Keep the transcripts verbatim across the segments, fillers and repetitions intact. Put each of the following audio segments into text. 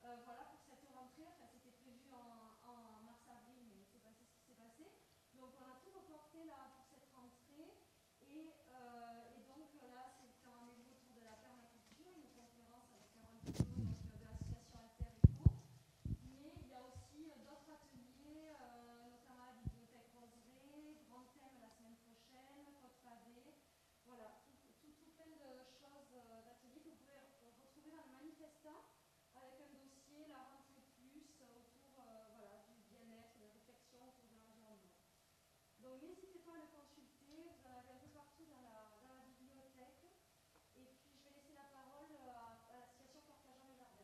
voilà pour cette rentrée. Enfin, c'était prévu en, en mars-avril, mais c'est passé ce qui s'est passé. Donc on a tout reporté là pour cette rentrée. Et, euh, et donc là, c'est un rendez-vous autour de la permaculture, une conférence avec Carole Guillot, donc, de l'association Alter Eco. Mais il y a aussi euh, d'autres ateliers, euh, notamment à la bibliothèque Roseraie, Grand Thème la semaine prochaine, Côte Pavée. Voilà, tout, tout, tout plein de choses, euh, d'ateliers que vous pouvez retrouver dans le manifestant, avec un dossier, la rentrée plus, autour euh, voilà, du bien-être, de la réflexion autour de l'environnement. Donc n'hésitez pas à le consulter, vous en avez un peu partout dans la, dans la bibliothèque. Et puis je vais laisser la parole à, à l'association Partageant les Jardins.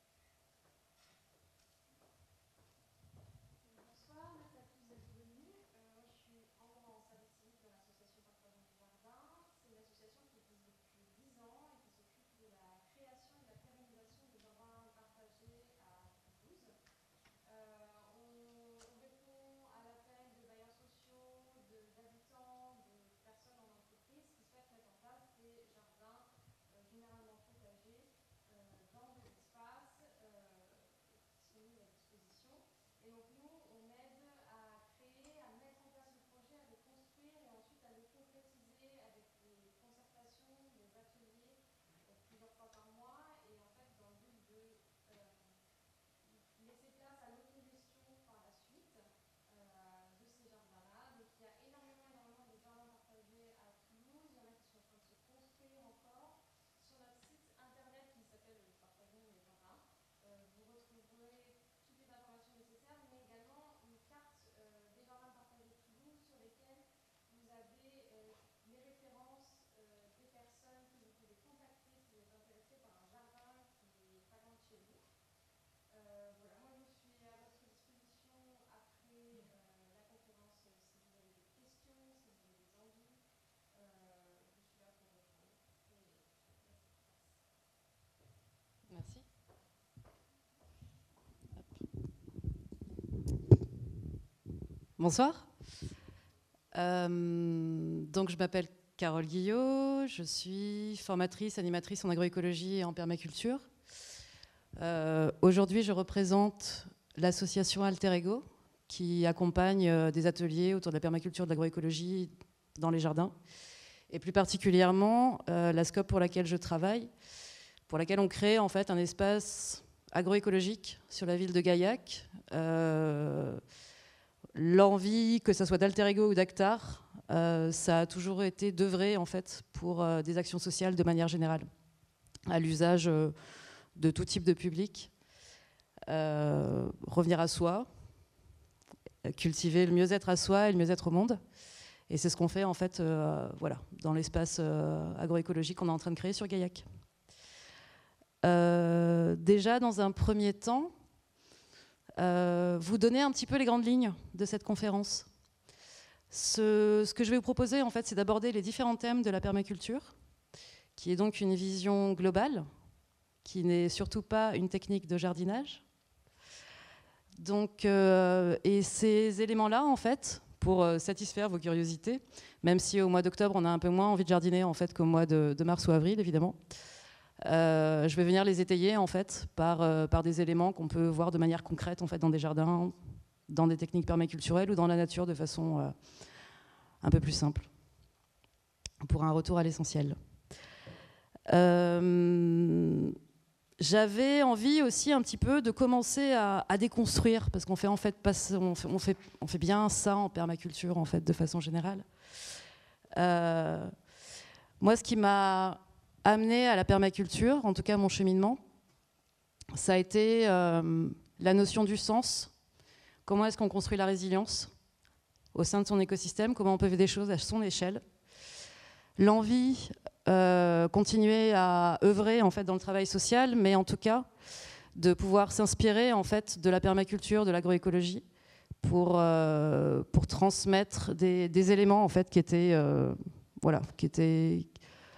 Bonsoir, merci à tous d'être venus. Euh, moi je suis Ambre en service civique de l'association Partageant les Jardins. C'est une association qui existe depuis dix ans et qui s'occupe de la création et de la pérennisation de jardins partagés à Toulouse. Euh, on, on répond à l'appel de bailleurs sociaux, de- d'habitants, de, personnes en entreprise qui souhaitent mettre en place des jardins euh, généralement potagers euh, dans des espaces euh, qui sont mis à disposition. Et donc nous, on aide à créer, à mettre en place le projet, à le construire et ensuite à le concrétiser avec des concertations, des ateliers euh, plusieurs fois par mois. Et en fait, dans le but de euh, laisser place à l'autogestion par la suite euh, de ces jardins-là. Donc il y a énormément, énormément de jardins partagés à Toulouse. Il y en a qui sont en train de se construire encore. Sur notre site internet qui s'appelle Partageons les jardins, euh, vous retrouverez toutes les informations nécessaires, mais également une carte euh, des jardins partagés de Toulouse sur lesquels vous avez euh, les références euh, des personnes que vous pouvez contacter si vous êtes intéressé par un jardin qui est pas loin de chez vous. Euh, voilà, moi je suis à votre disposition après euh, la conférence euh, si vous avez des questions, si vous avez des envies. Euh, je suis là pour répondre. Et je laisse place. Merci. Bonsoir. Euh, donc je m'appelle Carole Guillot, je suis formatrice, animatrice en agroécologie et en permaculture. Euh, Aujourd'hui, je représente l'association Alter Ego, qui accompagne euh, des ateliers autour de la permaculture, de l'agroécologie dans les jardins, et plus particulièrement euh, la scope pour laquelle je travaille, pour laquelle on crée en fait un espace agroécologique sur la ville de Gaillac. Euh, L'envie, que ce soit d'Alter Ego ou d'Actar, euh, ça a toujours été d'œuvrer en fait pour euh, des actions sociales de manière générale, à l'usage euh, de tout type de public. Euh, revenir à soi, cultiver le mieux-être à soi et le mieux-être au monde. Et c'est ce qu'on fait en fait, euh, voilà, dans l'espace euh, agroécologique qu'on est en train de créer sur Gaillac. Euh, déjà, dans un premier temps, euh, vous donner un petit peu les grandes lignes de cette conférence. Ce, ce que je vais vous proposer, en fait, c'est d'aborder les différents thèmes de la permaculture, qui est donc une vision globale, qui n'est surtout pas une technique de jardinage. Donc, euh, et ces éléments-là, en fait, pour euh, satisfaire vos curiosités, même si au mois d'octobre, on a un peu moins envie de jardiner en fait, qu'au mois de, de mars ou avril, évidemment, euh, je vais venir les étayer en fait, par, euh, par des éléments qu'on peut voir de manière concrète en fait, dans des jardins, dans des techniques permaculturelles ou dans la nature de façon euh, un peu plus simple, pour un retour à l'essentiel. Euh, J'avais envie aussi un petit peu de commencer à, à déconstruire, parce qu'on fait en fait, pas, on fait, on fait, on fait bien ça en permaculture en fait, de façon générale. Euh, moi, ce qui m'a amené à la permaculture, en tout cas mon cheminement, ça a été euh, la notion du sens. Comment est-ce qu'on construit la résilience au sein de son écosystème? Comment on peut faire des choses à son échelle? L'envie Euh, continuer à œuvrer en fait dans le travail social, mais en tout cas de pouvoir s'inspirer en fait de la permaculture, de l'agroécologie, pour euh, pour transmettre des, des éléments en fait qui étaient euh, voilà, qui étaient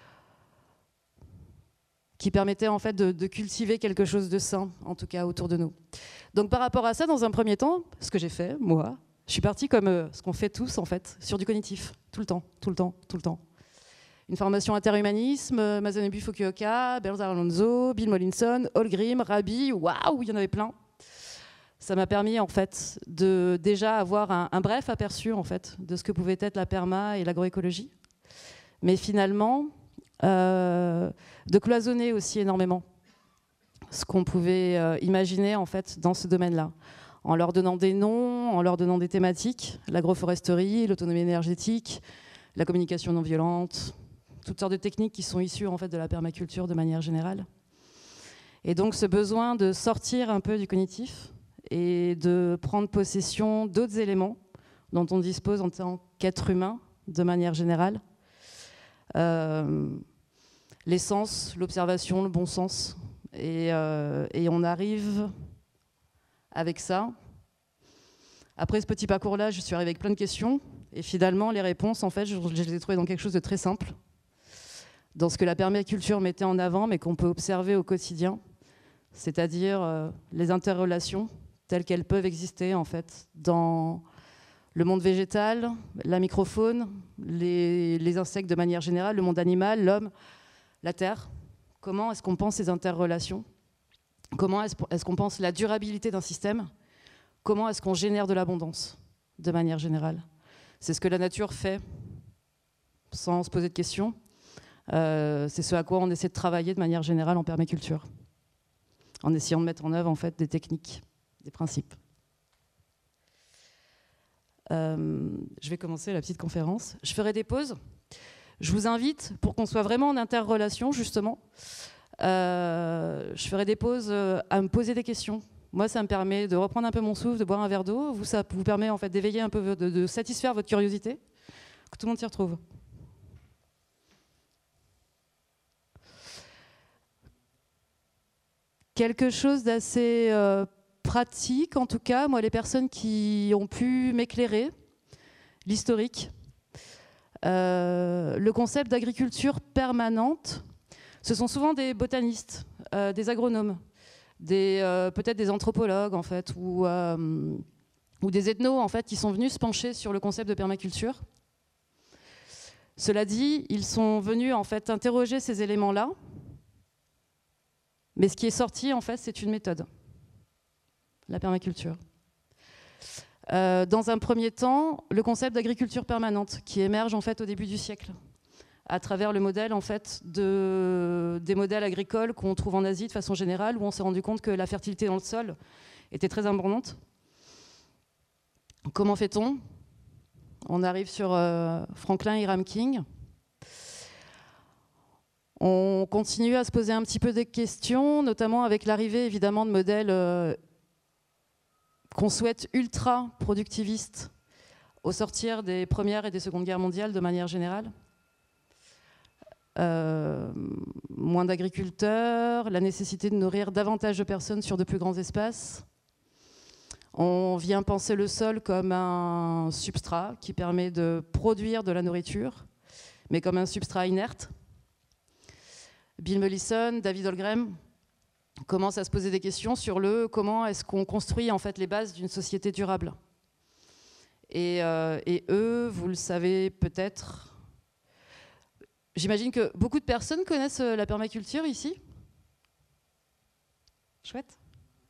qui permettaient en fait de, de cultiver quelque chose de sain, en tout cas autour de nous. Donc par rapport à ça, dans un premier temps, ce que j'ai fait, moi, je suis partie comme euh, ce qu'on fait tous en fait, sur du cognitif, tout le temps, tout le temps, tout le temps. une formation interhumanisme, Masanebu Fukuoka, Bernard Alonso, Bill Mollison, Holgrim, Rabi, waouh, il y en avait plein. Ça m'a permis en fait de déjà avoir un, un bref aperçu en fait de ce que pouvait être la perma et l'agroécologie, mais finalement euh, de cloisonner aussi énormément ce qu'on pouvait euh, imaginer en fait dans ce domaine-là, en leur donnant des noms, en leur donnant des thématiques, l'agroforesterie, l'autonomie énergétique, la communication non violente, toutes sortes de techniques qui sont issues en fait de la permaculture de manière générale. Et donc ce besoin de sortir un peu du cognitif et de prendre possession d'autres éléments dont on dispose en tant qu'être humain de manière générale. Euh, l'essence, l'observation, le bon sens. Et, euh, et on arrive avec ça. Après ce petit parcours-là, je suis arrivée avec plein de questions. Et finalement, les réponses, en fait, je, je les ai trouvées dans quelque chose de très simple. Dans ce que la permaculture mettait en avant, mais qu'on peut observer au quotidien. C'est-à-dire euh, les interrelations telles qu'elles peuvent exister en fait dans le monde végétal, la microfaune, les, les insectes de manière générale, le monde animal, l'homme, la terre. Comment est-ce qu'on pense ces interrelations? Comment est-ce, est-ce qu'on pense la durabilité d'un système? Comment est-ce qu'on génère de l'abondance de manière générale? C'est ce que la nature fait sans se poser de questions. Euh, c'est ce à quoi on essaie de travailler de manière générale en permaculture, en essayant de mettre en œuvre en fait des techniques, des principes. Euh, je vais commencer la petite conférence. Je ferai des pauses. Je vous invite, pour qu'on soit vraiment en interrelation, justement, euh, je ferai des pauses à me poser des questions. Moi, ça me permet de reprendre un peu mon souffle, de boire un verre d'eau. Vous, ça vous permet en fait d'éveiller un peu, de, de satisfaire votre curiosité, que tout le monde s'y retrouve. Quelque chose d'assez euh, pratique, en tout cas, moi, les personnes qui ont pu m'éclairer, l'historique, euh, le concept d'agriculture permanente, ce sont souvent des botanistes, euh, des agronomes, des, euh, peut-être des anthropologues, en fait, ou, euh, ou des ethnos, en fait, qui sont venus se pencher sur le concept de permaculture. Cela dit, ils sont venus, en fait, interroger ces éléments-là. Mais ce qui est sorti, en fait, c'est une méthode, la permaculture. Euh, dans un premier temps, le concept d'agriculture permanente, qui émerge en fait au début du siècle, à travers le modèle en fait de, des modèles agricoles qu'on trouve en Asie de façon générale, où on s'est rendu compte que la fertilité dans le sol était très abondante. Comment fait-on? On arrive sur euh, Franklin Hiram King. On continue à se poser un petit peu des questions, notamment avec l'arrivée évidemment de modèles euh, qu'on souhaite ultra productivistes au sortir des Premières et des Secondes Guerres mondiales de manière générale. Euh, moins d'agriculteurs, la nécessité de nourrir davantage de personnes sur de plus grands espaces. On vient penser le sol comme un substrat qui permet de produire de la nourriture, mais comme un substrat inerte. Bill Mollison, David Holmgren commencent à se poser des questions sur le comment est-ce qu'on construit en fait les bases d'une société durable. Et, euh, et eux, vous le savez peut-être, j'imagine que beaucoup de personnes connaissent la permaculture ici. Chouette.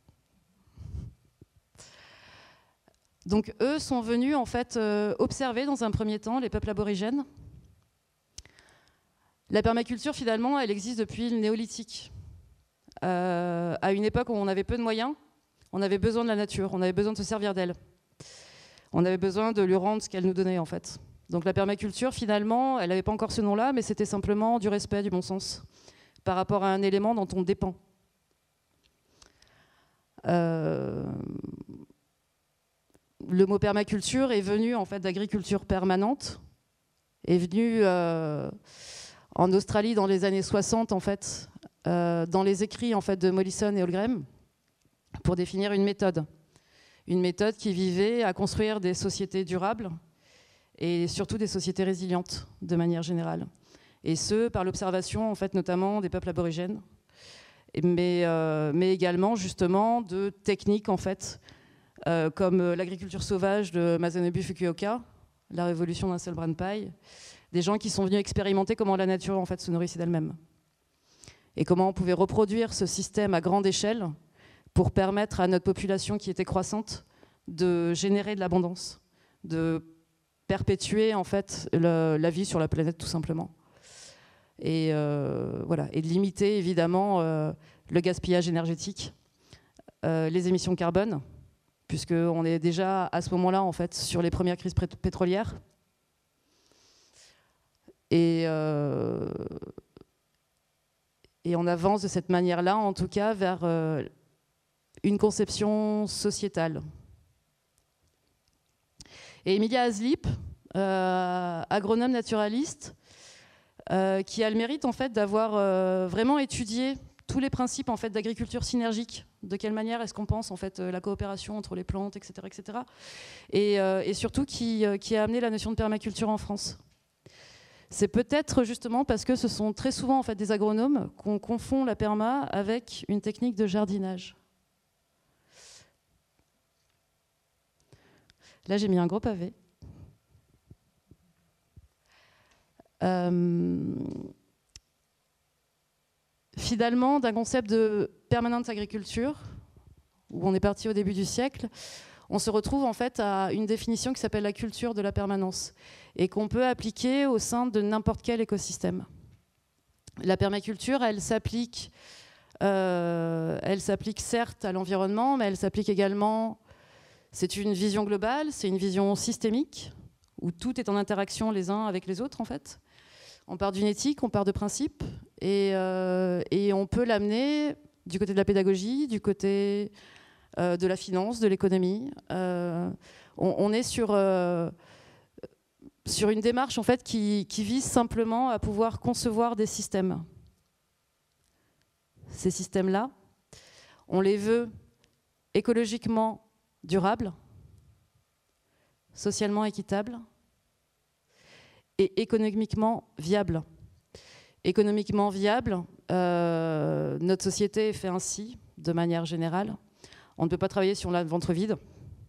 Donc eux sont venus en fait euh, observer dans un premier temps les peuples aborigènes. La permaculture, finalement, elle existe depuis le néolithique. Euh, à une époque où on avait peu de moyens, on avait besoin de la nature, on avait besoin de se servir d'elle. On avait besoin de lui rendre ce qu'elle nous donnait, en fait. Donc la permaculture, finalement, elle n'avait pas encore ce nom-là, mais c'était simplement du respect, du bon sens, par rapport à un élément dont on dépend. Euh, le mot permaculture est venu, en fait, d'agriculture permanente, est venu... Euh, en Australie, dans les années soixante, en fait, euh, dans les écrits en fait, de Mollison et Holmgren, pour définir une méthode. Une méthode qui vivait à construire des sociétés durables et surtout des sociétés résilientes, de manière générale. Et ce, par l'observation, en fait, notamment des peuples aborigènes, mais, euh, mais également, justement, de techniques, en fait, euh, comme l'agriculture sauvage de Masanebu Fukuoka, la révolution d'un seul brin de paille, des gens qui sont venus expérimenter comment la nature en fait, se nourrissait d'elle-même. Et comment on pouvait reproduire ce système à grande échelle pour permettre à notre population qui était croissante de générer de l'abondance, de perpétuer en fait, le, la vie sur la planète tout simplement. Et, euh, voilà. Et de limiter évidemment euh, le gaspillage énergétique, euh, les émissions de carbone, puisqu'on est déjà à ce moment-là en fait, sur les premières crises pétrolières. Et, euh, et on avance de cette manière-là, en tout cas, vers euh, une conception sociétale. Et Emilia Haslip, euh, agronome naturaliste, euh, qui a le mérite en fait, d'avoir euh, vraiment étudié tous les principes en fait, d'agriculture synergique. De quelle manière est-ce qu'on pense en fait, la coopération entre les plantes, et cetera et cetera. Et, euh, et surtout qui, euh, qui a amené la notion de permaculture en France. C'est peut-être justement parce que ce sont très souvent en fait, des agronomes qu'on confond la perma avec une technique de jardinage. Là, j'ai mis un gros pavé. Euh, finalement, d'un concept de permanente agriculture, où on est parti au début du siècle, on se retrouve en fait à une définition qui s'appelle la culture de la permanence et qu'on peut appliquer au sein de n'importe quel écosystème. La permaculture, elle s'applique, euh, elle s'applique certes à l'environnement, mais elle s'applique également, c'est une vision globale, c'est une vision systémique, où tout est en interaction les uns avec les autres en fait. On part d'une éthique, on part de principes, et, euh, et on peut l'amener du côté de la pédagogie, du côté euh, de la finance, de l'économie. Euh, on, on est sur, euh, sur une démarche en fait, qui, qui vise simplement à pouvoir concevoir des systèmes. Ces systèmes-là, on les veut écologiquement durables, socialement équitables et économiquement viables. Économiquement viable, euh, notre société est fait ainsi, de manière générale. On ne peut pas travailler si on a le ventre vide.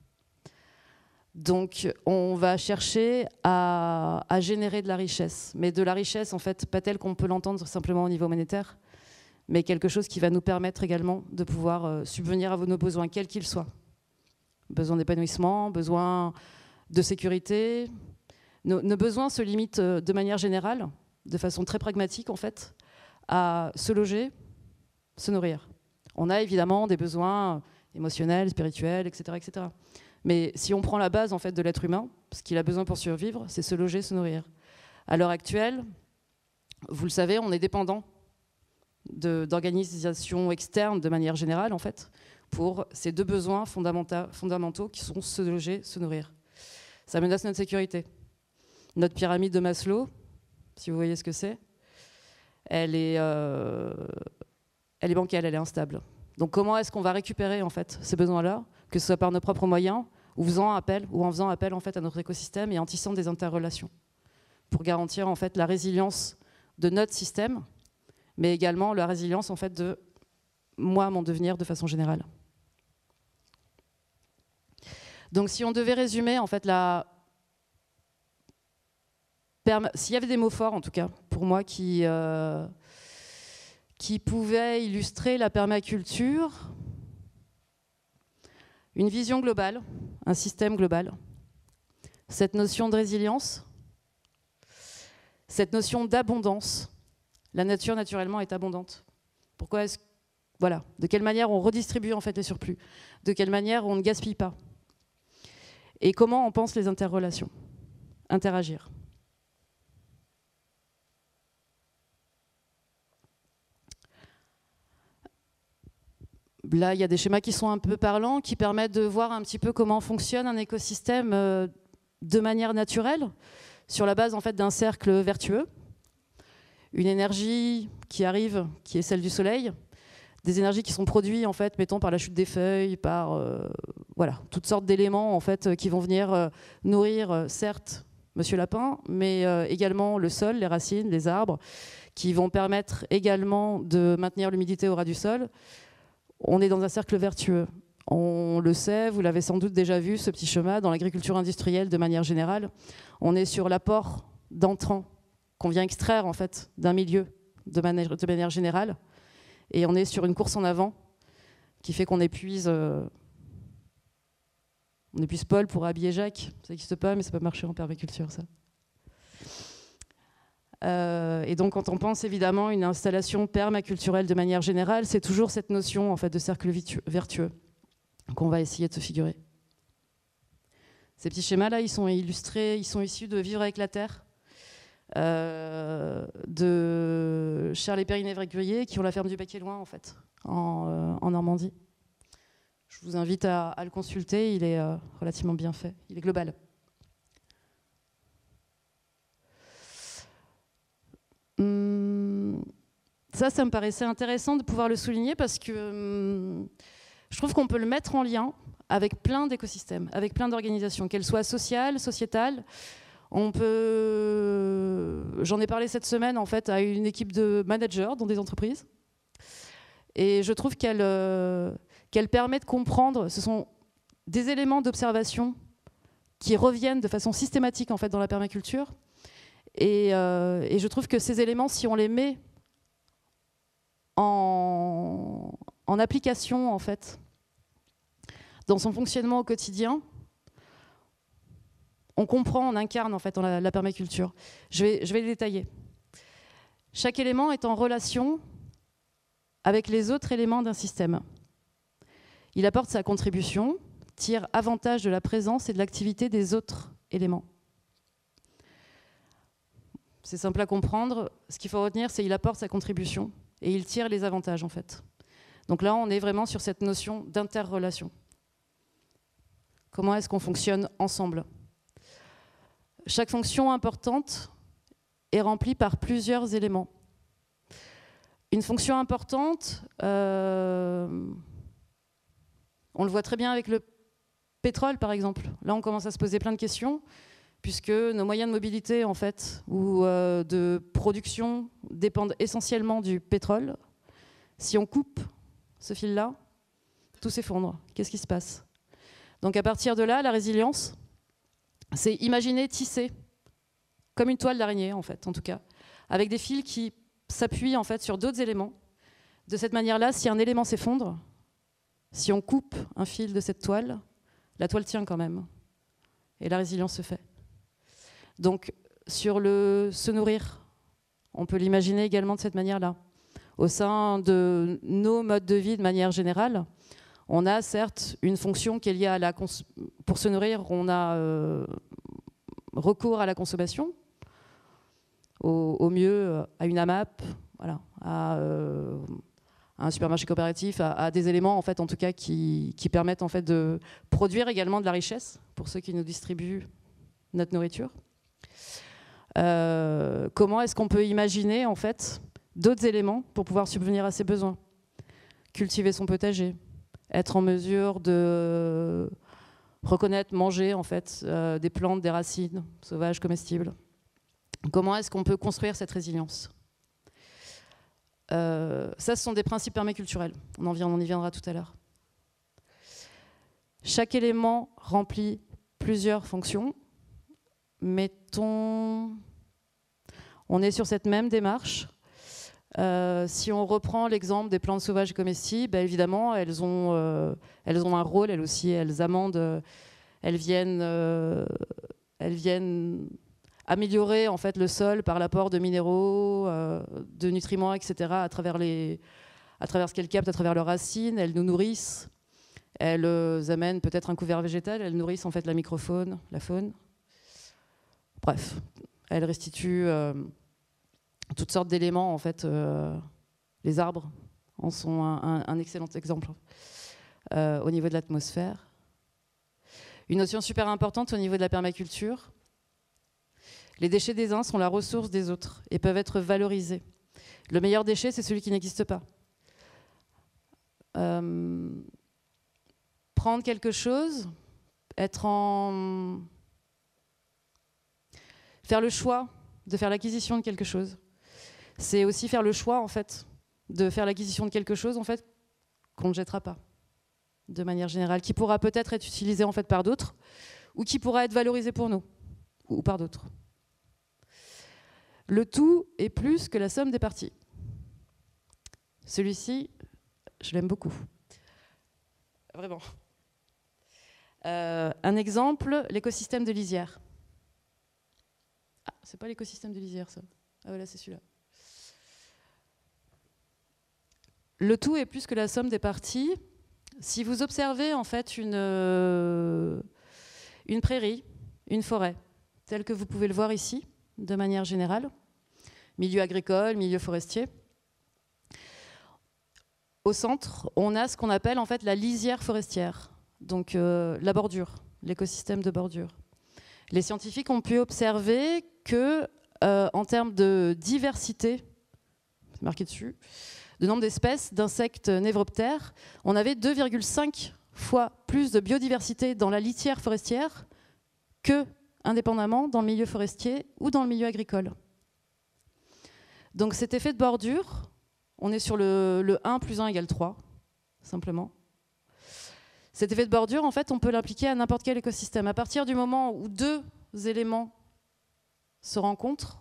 Donc, on va chercher à, à générer de la richesse. Mais de la richesse, en fait, pas telle qu'on peut l'entendre simplement au niveau monétaire, mais quelque chose qui va nous permettre également de pouvoir euh, subvenir à nos besoins, quels qu'ils soient. Besoin d'épanouissement, besoin de sécurité. Nos, nos besoins se limitent euh, de manière générale, de façon très pragmatique en fait, à se loger, se nourrir. On a évidemment des besoins émotionnels, spirituels, et cetera, et cetera. Mais si on prend la base en fait de l'être humain, ce qu'il a besoin pour survivre, c'est se loger, se nourrir. À l'heure actuelle, vous le savez, on est dépendant d'organisations externes de manière générale en fait, pour ces deux besoins fondamentaux, fondamentaux qui sont se loger, se nourrir. Ça menace notre sécurité. Notre pyramide de Maslow, si vous voyez ce que c'est, elle est, euh, elle est bancale, elle est instable. Donc comment est-ce qu'on va récupérer en fait, ces besoins-là, que ce soit par nos propres moyens, ou, faisant appel, ou en faisant appel en fait, à notre écosystème et en tissant des interrelations, pour garantir en fait, la résilience de notre système, mais également la résilience en fait, de moi, mon devenir de façon générale. Donc si on devait résumer en fait, la... S'il y avait des mots forts, en tout cas, pour moi, qui, euh, qui pouvaient illustrer la permaculture, une vision globale, un système global, cette notion de résilience, cette notion d'abondance. La nature, naturellement, est abondante. Pourquoi est-ce, voilà, de quelle manière on redistribue en fait, les surplus, de quelle manière on ne gaspille pas, et comment on pense les interrelations, interagir. Là, il y a des schémas qui sont un peu parlants, qui permettent de voir un petit peu comment fonctionne un écosystème euh, de manière naturelle, sur la base en fait, d'un cercle vertueux. Une énergie qui arrive, qui est celle du soleil, des énergies qui sont produites, en fait, mettons, par la chute des feuilles, par euh, voilà, toutes sortes d'éléments en fait, qui vont venir euh, nourrir, euh, certes, Monsieur Lapin, mais euh, également le sol, les racines, les arbres, qui vont permettre également de maintenir l'humidité au ras du sol. On est dans un cercle vertueux. On le sait, vous l'avez sans doute déjà vu, ce petit schéma, dans l'agriculture industrielle de manière générale. On est sur l'apport d'entrants qu'on vient extraire en fait d'un milieu de manière, de manière générale, et on est sur une course en avant qui fait qu'on épuise, euh, on épuise Paul pour habiller Jacques. Ça n'existe pas, mais ça peut marcher en permaculture, ça. Euh, et donc, quand on pense évidemment une installation permaculturelle de manière générale, c'est toujours cette notion en fait de cercle vertueux qu'on va essayer de se figurer. Ces petits schémas-là, ils sont illustrés, ils sont issus de Vivre avec la Terre, euh, de Charles et Perrine Évréguier, qui ont la ferme du Bec et Loin, en fait, en, euh, en Normandie. Je vous invite à, à le consulter, il est euh, relativement bien fait, il est global. Hum, ça, ça me paraissait intéressant de pouvoir le souligner parce que hum, je trouve qu'on peut le mettre en lien avec plein d'écosystèmes, avec plein d'organisations, qu'elles soient sociales, sociétales. On peut... J'en ai parlé cette semaine en fait à une équipe de managers dans des entreprises. Et je trouve qu'elle euh, qu'elle permet de comprendre, ce sont des éléments d'observation qui reviennent de façon systématique en fait dans la permaculture. Et, euh, et je trouve que ces éléments, si on les met en, en application en fait, dans son fonctionnement au quotidien, on comprend, on incarne en fait dans la, la permaculture. Je vais, je vais les détailler. Chaque élément est en relation avec les autres éléments d'un système. Il apporte sa contribution, tire avantage de la présence et de l'activité des autres éléments. C'est simple à comprendre. Ce qu'il faut retenir, c'est qu'il apporte sa contribution et il tire les avantages en fait. Donc là, on est vraiment sur cette notion d'interrelation. Comment est-ce qu'on fonctionne ensemble ? Chaque fonction importante est remplie par plusieurs éléments. Une fonction importante, euh, on le voit très bien avec le pétrole, par exemple. Là, on commence à se poser plein de questions, puisque nos moyens de mobilité, en fait, ou euh, de production dépendent essentiellement du pétrole. Si on coupe ce fil-là, tout s'effondre. Qu'est-ce qui se passe ? Donc, à partir de là, la résilience, c'est imaginer tisser comme une toile d'araignée, en fait, en tout cas, avec des fils qui s'appuient en fait sur d'autres éléments. De cette manière-là, si un élément s'effondre, si on coupe un fil de cette toile, la toile tient quand même. Et la résilience se fait. Donc, sur le se nourrir, on peut l'imaginer également de cette manière-là. Au sein de nos modes de vie de manière générale, on a certes une fonction qui est liée à la cons- pour se nourrir, on a euh, recours à la consommation, au, au mieux à une AMAP, voilà, à, euh, à un supermarché coopératif, à, à des éléments en fait, en tout cas, qui, qui permettent en fait de produire également de la richesse pour ceux qui nous distribuent notre nourriture. Euh, comment est-ce qu'on peut imaginer en fait d'autres éléments pour pouvoir subvenir à ses besoins ? Cultiver son potager, être en mesure de reconnaître, manger en fait euh, des plantes, des racines sauvages, comestibles. Comment est-ce qu'on peut construire cette résilience ? euh, Ça, ce sont des principes permaculturels. On, en vient, on y viendra tout à l'heure. Chaque élément remplit plusieurs fonctions. Mettons, on est sur cette même démarche. Euh, si on reprend l'exemple des plantes sauvages comestibles, ben évidemment, elles ont, euh, elles ont un rôle, elles aussi, elles amendent, euh, elles viennent, euh, elles viennent améliorer en fait le sol par l'apport de minéraux, euh, de nutriments, et cetera à travers les, à travers ce qu'elles captent, à travers leurs racines. Elles nous nourrissent, elles euh, amènent peut-être un couvert végétal, elles nourrissent en fait la microfaune, la faune. Bref, elles restituent euh, toutes sortes d'éléments, en fait. Euh, les arbres en sont un, un, un excellent exemple euh, au niveau de l'atmosphère. Une notion super importante au niveau de la permaculture, les déchets des uns sont la ressource des autres et peuvent être valorisés. Le meilleur déchet, c'est celui qui n'existe pas. Euh, prendre quelque chose, être en... faire le choix de faire l'acquisition de quelque chose. C'est aussi faire le choix, en fait, de faire l'acquisition de quelque chose, en fait, qu'on ne jettera pas, de manière générale, qui pourra peut-être être utilisé, en fait, par d'autres, ou qui pourra être valorisé pour nous, ou par d'autres. Le tout est plus que la somme des parties. Celui-ci, je l'aime beaucoup. Vraiment. Euh, un exemple, l'écosystème de lisière. Ah, c'est pas l'écosystème de lisière, ça. Ah voilà, c'est celui-là. Le tout est plus que la somme des parties. Si vous observez en fait une, euh, une prairie, une forêt, telle que vous pouvez le voir ici, de manière générale, milieu agricole, milieu forestier, au centre, on a ce qu'on appelle en fait la lisière forestière, donc euh, la bordure, l'écosystème de bordure. Les scientifiques ont pu observer que, euh, en termes de diversité, c'est marqué dessus, de nombre d'espèces d'insectes névroptères, on avait deux virgule cinq fois plus de biodiversité dans la litière forestière que, indépendamment, dans le milieu forestier ou dans le milieu agricole. Donc cet effet de bordure, on est sur le, le un plus un égale trois, simplement. Cet effet de bordure, en fait, on peut l'appliquer à n'importe quel écosystème. À partir du moment où deux éléments se rencontrent,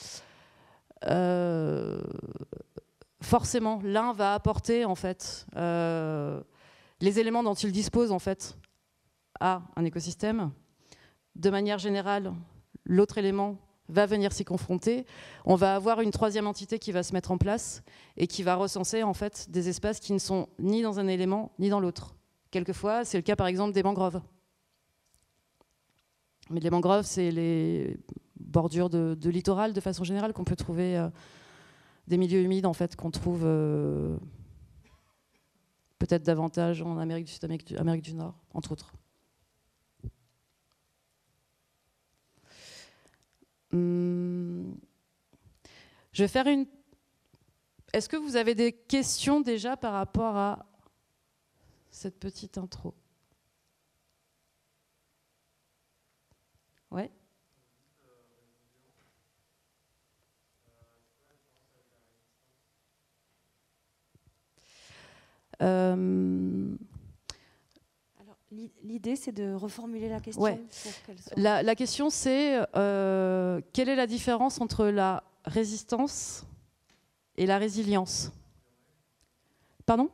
euh, forcément, l'un va apporter en fait euh, les éléments dont il dispose en fait à un écosystème. De manière générale, l'autre élément va venir s'y confronter. On va avoir une troisième entité qui va se mettre en place et qui va recenser en fait des espaces qui ne sont ni dans un élément ni dans l'autre. Quelquefois, c'est le cas par exemple des mangroves. Mais les mangroves, c'est les bordures de, de littoral de façon générale qu'on peut trouver. Euh, des milieux humides en fait qu'on trouve euh, peut-être davantage en Amérique du Sud, Amérique du, Amérique du Nord, entre autres. Hum, je vais faire une. Est-ce que vous avez des questions déjà par rapport à cette petite intro? Ouais. Euh... L'idée, c'est de reformuler la question. Ouais. Pour qu'elle soit... la, la question, c'est euh, quelle est la différence entre la résistance et la résilience? Pardon?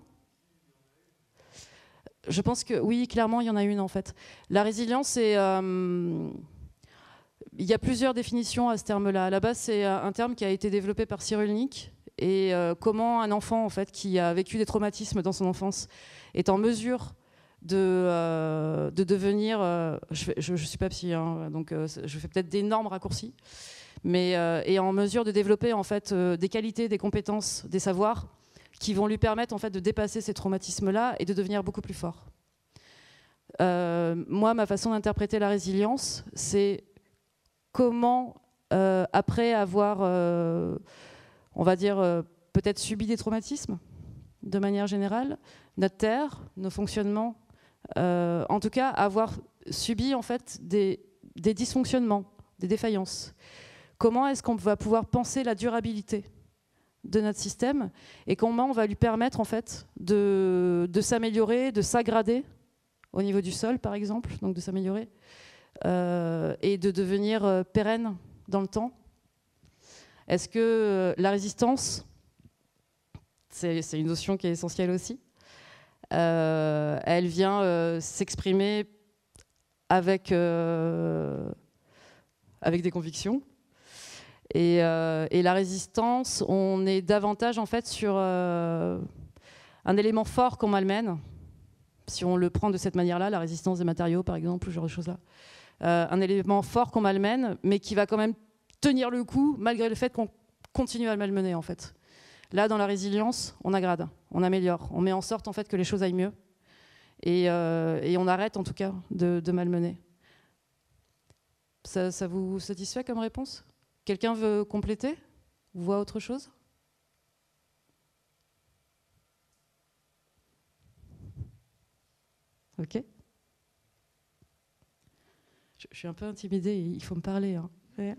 Je pense que oui, clairement, il y en a une en fait. La résilience, c'est... Euh, il y a plusieurs définitions à ce terme-là. À la base, c'est un terme qui a été développé par Cyrulnik. Et euh, comment un enfant en fait, qui a vécu des traumatismes dans son enfance est en mesure de, euh, de devenir... Euh, je ne suis pas psy, hein, donc euh, je fais peut-être d'énormes raccourcis, mais euh, est en mesure de développer en fait, euh, des qualités, des compétences, des savoirs qui vont lui permettre en fait, de dépasser ces traumatismes-là et de devenir beaucoup plus fort. Euh, moi, ma façon d'interpréter la résilience, c'est comment, euh, après avoir... Euh, on va dire, euh, peut-être subi des traumatismes, de manière générale, notre Terre, nos fonctionnements, euh, en tout cas, avoir subi en fait des, des dysfonctionnements, des défaillances. Comment est-ce qu'on va pouvoir penser la durabilité de notre système et comment on va lui permettre en fait de, de s'améliorer, de s'aggrader au niveau du sol, par exemple, donc de s'améliorer, euh, et de devenir euh, pérenne dans le temps. Est-ce que la résistance, c'est, c'est une notion qui est essentielle aussi, euh, elle vient euh, s'exprimer avec, euh, avec des convictions. Et, euh, et la résistance, on est davantage en fait sur euh, un élément fort qu'on malmène, si on le prend de cette manière-là, la résistance des matériaux par exemple, ce genre de choses-là. Euh, un élément fort qu'on malmène, mais qui va quand même tenir le coup malgré le fait qu'on continue à le malmener en fait. Là, dans la résilience, on aggrade, on améliore, on met en sorte en fait que les choses aillent mieux et, euh, et on arrête en tout cas de, de malmener. Ça, ça vous satisfait comme réponse? Quelqu'un veut compléter? Vous voyez autre chose? Ok. Je, je suis un peu intimidée, il faut me parler. Hein. Ouais.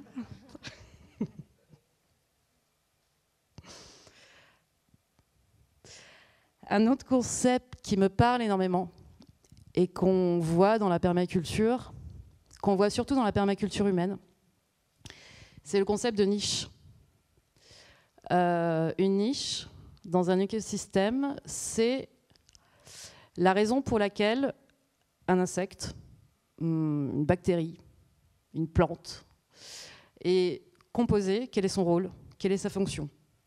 Un autre concept qui me parle énormément et qu'on voit dans la permaculture, qu'on voit surtout dans la permaculture humaine, c'est le concept de niche. Euh, une niche dans un écosystème, c'est la raison pour laquelle un insecte, une bactérie, une plante est composé, quel est son rôle, quelle est sa fonction.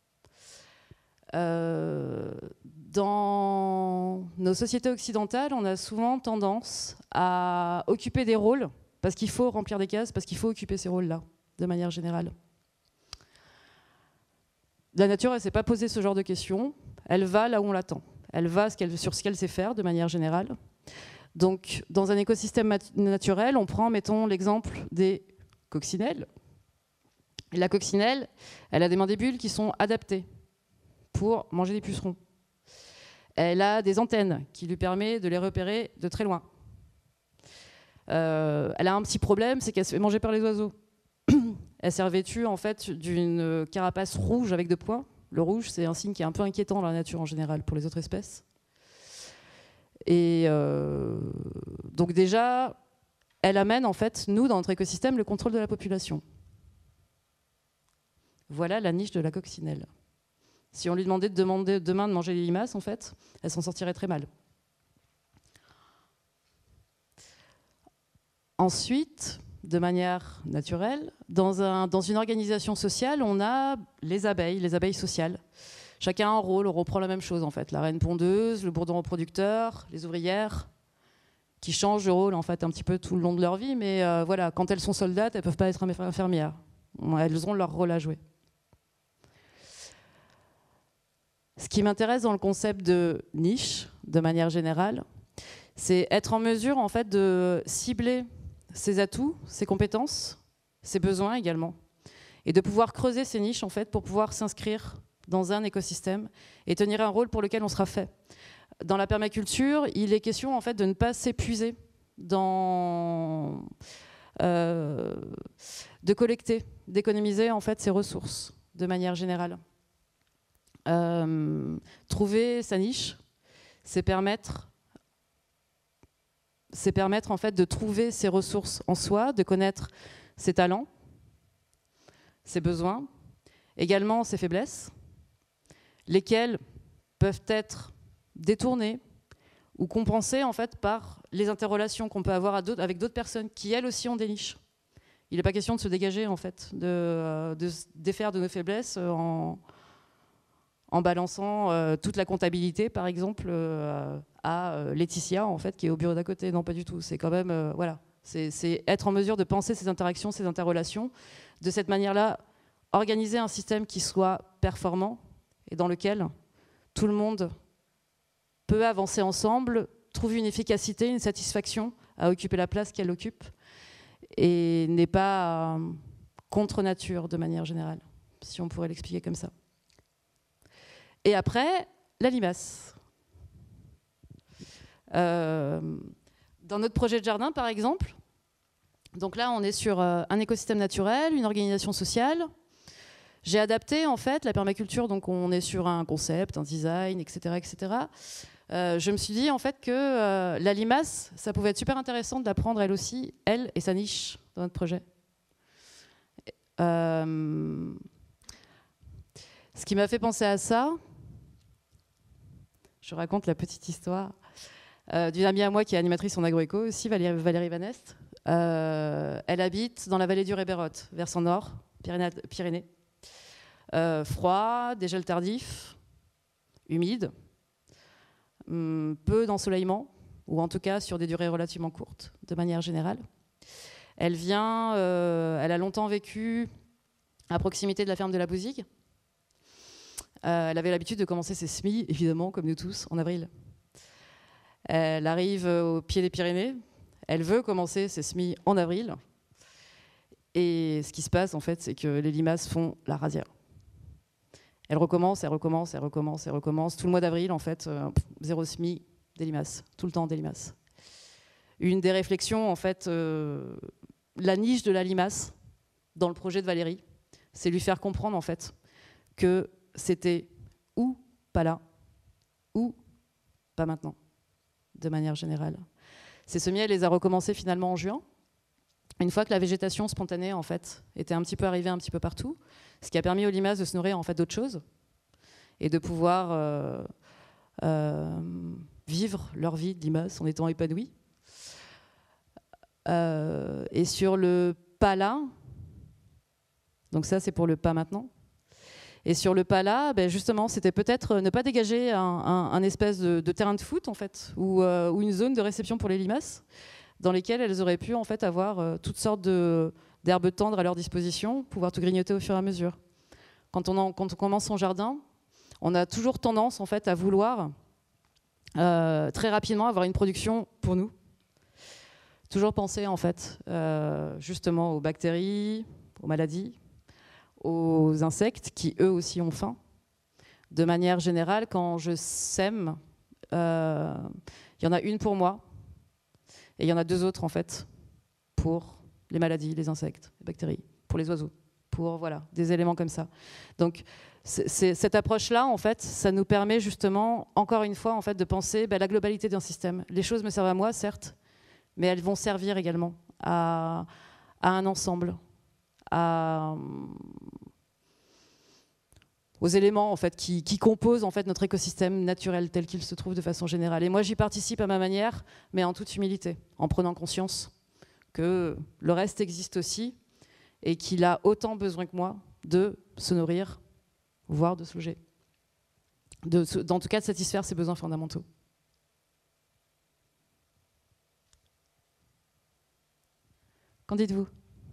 Euh, dans nos sociétés occidentales, on a souvent tendance à occuper des rôles parce qu'il faut remplir des cases, parce qu'il faut occuper ces rôles-là, de manière générale. La nature, elle ne s'est pas posé ce genre de questions. Elle va là où on l'attend. Elle va sur ce qu'elle sait faire, de manière générale. Donc, dans un écosystème naturel, on prend, mettons, l'exemple des coccinelles. Et la coccinelle, elle a des mandibules qui sont adaptées pour manger des pucerons. Elle a des antennes qui lui permettent de les repérer de très loin. Euh, elle a un petit problème, c'est qu'elle se fait manger par les oiseaux. Elle s'est revêtue en fait d'une carapace rouge avec deux points. Le rouge, c'est un signe qui est un peu inquiétant dans la nature en général pour les autres espèces. Et euh, donc déjà, elle amène en fait, nous, dans notre écosystème, le contrôle de la population. Voilà la niche de la coccinelle. Si on lui demandait de demander demain de manger les limaces, en fait, elle s'en sortirait très mal. Ensuite, de manière naturelle, dans, un, dans une organisation sociale, on a les abeilles, les abeilles sociales. Chacun a un rôle, on reprend la même chose en fait. La reine pondeuse, le bourdon reproducteur, les ouvrières, qui changent de rôle en fait un petit peu tout le long de leur vie, mais euh, voilà, quand elles sont soldates, elles ne peuvent pas être infirmières. Elles ont leur rôle à jouer. Ce qui m'intéresse dans le concept de niche, de manière générale, c'est être en mesure en fait de cibler ses atouts, ses compétences, ses besoins également, et de pouvoir creuser ces niches en fait pour pouvoir s'inscrire dans un écosystème et tenir un rôle pour lequel on sera fait. Dans la permaculture, il est question en fait de ne pas s'épuiser dans euh, de collecter, d'économiser en fait ses ressources de manière générale. Euh, trouver sa niche, c'est permettre, c'est permettre en fait de trouver ses ressources en soi, de connaître ses talents, ses besoins, également ses faiblesses, lesquelles peuvent être détournées ou compensées en fait par les interrelations qu'on peut avoir à d'autres, avec d'autres personnes qui elles aussi ont des niches. Il n'est pas question de se dégager en fait, de, de se défaire de nos faiblesses en en balançant euh, toute la comptabilité, par exemple, euh, à euh, Laetitia, en fait, qui est au bureau d'à côté. Non, pas du tout. C'est quand même, euh, voilà, c'est, c'est être en mesure de penser ces interactions, ces interrelations, de cette manière-là, organiser un système qui soit performant et dans lequel tout le monde peut avancer ensemble, trouver une efficacité, une satisfaction à occuper la place qu'elle occupe et n'est pas euh, contre nature de manière générale, si on pourrait l'expliquer comme ça. Et après, la limace. Euh, dans notre projet de jardin, par exemple, donc là, on est sur euh, un écosystème naturel, une organisation sociale. J'ai adapté, en fait, la permaculture, donc on est sur un concept, un design, et cetera, et cetera. Euh, je me suis dit, en fait, que euh, la limace, ça pouvait être super intéressant d'apprendre, elle aussi, elle et sa niche dans notre projet. Euh, ce qui m'a fait penser à ça, je raconte la petite histoire euh, d'une amie à moi qui est animatrice en agroéco aussi, Valérie, Valérie Van Est. Euh, elle habite dans la vallée du Rébérotte, versant nord, Pyrénées. Pyrénées. Euh, froid, dégel tardif, humide, hum, peu d'ensoleillement, ou en tout cas sur des durées relativement courtes, de manière générale. Elle vient, euh, elle a longtemps vécu à proximité de la ferme de la Bousigue. Euh, elle avait l'habitude de commencer ses semis, évidemment, comme nous tous, en avril. Elle arrive au pied des Pyrénées. Elle veut commencer ses semis en avril. Et ce qui se passe, en fait, c'est que les limaces font la rasière. Elle recommence, elle recommence, elle recommence, elle recommence. Tout le mois d'avril, en fait, euh, zéro semis, des limaces. Tout le temps, des limaces. Une des réflexions, en fait, euh, la niche de la limace, dans le projet de Valérie, c'est lui faire comprendre, en fait, que c'était ou pas là, ou pas maintenant, de manière générale. Ces semis, elle les a recommencés finalement en juin, une fois que la végétation spontanée en fait, était un petit peu arrivée un petit peu partout, ce qui a permis aux limaces de se nourrir en fait, d'autres choses et de pouvoir euh, euh, vivre leur vie de limaces en étant épanouies. Euh, et sur le pas là, donc ça c'est pour le pas maintenant, et sur le pas là, ben justement c'était peut-être ne pas dégager un, un, un espèce de, de terrain de foot en fait, ou, euh, ou une zone de réception pour les limaces, dans lesquelles elles auraient pu en fait avoir euh, toutes sortes de, d'herbes tendres à leur disposition, pouvoir tout grignoter au fur et à mesure. Quand on, en, quand on commence son jardin, on a toujours tendance en fait à vouloir euh, très rapidement avoir une production pour nous. Toujours penser en fait euh, justement aux bactéries, aux maladies, aux insectes qui eux aussi ont faim. De manière générale, quand je sème, euh, il y en a une pour moi et il y en a deux autres en fait pour les maladies, les insectes, les bactéries, pour les oiseaux, pour voilà des éléments comme ça. Donc c'est, c'est, cette approche-là en fait, ça nous permet justement encore une fois en fait de penser ben, la globalité d'un système. Les choses me servent à moi certes, mais elles vont servir également à, à un ensemble, à, aux éléments en fait, qui, qui composent en fait, notre écosystème naturel tel qu'il se trouve de façon générale. Et moi, j'y participe à ma manière, mais en toute humilité, en prenant conscience que le reste existe aussi et qu'il a autant besoin que moi de se nourrir, voire de se loger. De, en tout cas, de satisfaire ses besoins fondamentaux. Qu'en dites-vous ?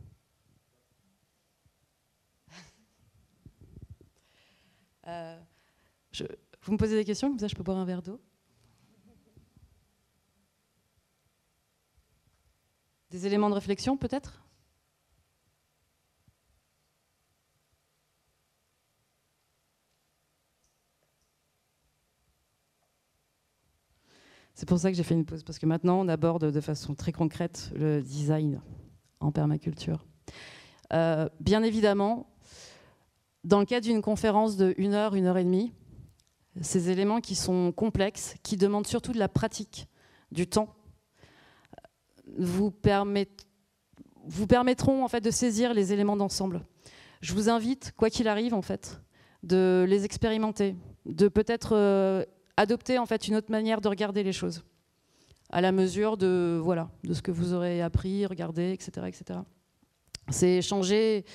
euh, je, Vous me posez des questions, comme ça je peux boire un verre d'eau. Des éléments de réflexion peut-être ? C'est pour ça que j'ai fait une pause, parce que maintenant on aborde de façon très concrète le design en permaculture. Euh, bien évidemment, dans le cadre d'une conférence de une heure, une heure et demie, ces éléments qui sont complexes, qui demandent surtout de la pratique, du temps, vous, permet, vous permettront en fait de saisir les éléments d'ensemble. Je vous invite, quoi qu'il arrive en fait, de les expérimenter, de peut-être euh, adopter en fait une autre manière de regarder les choses, à la mesure de, voilà, de ce que vous aurez appris, regardé, et cetera, et cetera. C'est changer.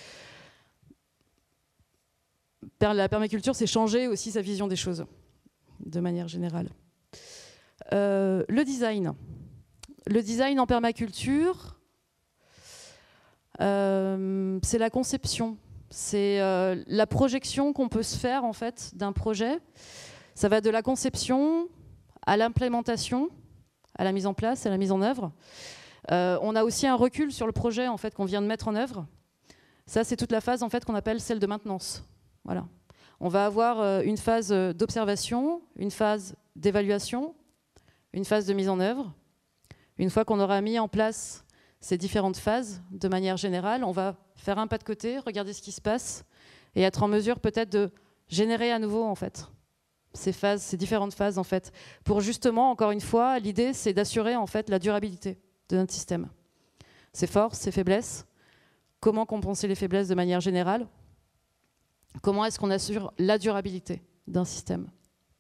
La permaculture, c'est changer aussi sa vision des choses, de manière générale. Euh, le design. Le design en permaculture, euh, c'est la conception, c'est euh, la projection qu'on peut se faire en fait d'un projet. Ça va de la conception à l'implémentation, à la mise en place, à la mise en œuvre. Euh, on a aussi un recul sur le projet en fait, qu'on vient de mettre en œuvre. Ça, c'est toute la phase en fait, qu'on appelle celle de maintenance. Voilà. On va avoir euh, une phase d'observation, une phase d'évaluation, une phase de mise en œuvre. Une fois qu'on aura mis en place ces différentes phases, de manière générale, on va faire un pas de côté, regarder ce qui se passe et être en mesure peut-être de générer à nouveau en fait, ces phases, ces différentes phases en fait, pour justement, encore une fois, l'idée c'est d'assurer en fait la durabilité de notre système. Ses forces, ses faiblesses, comment compenser les faiblesses de manière générale, comment est-ce qu'on assure la durabilité d'un système.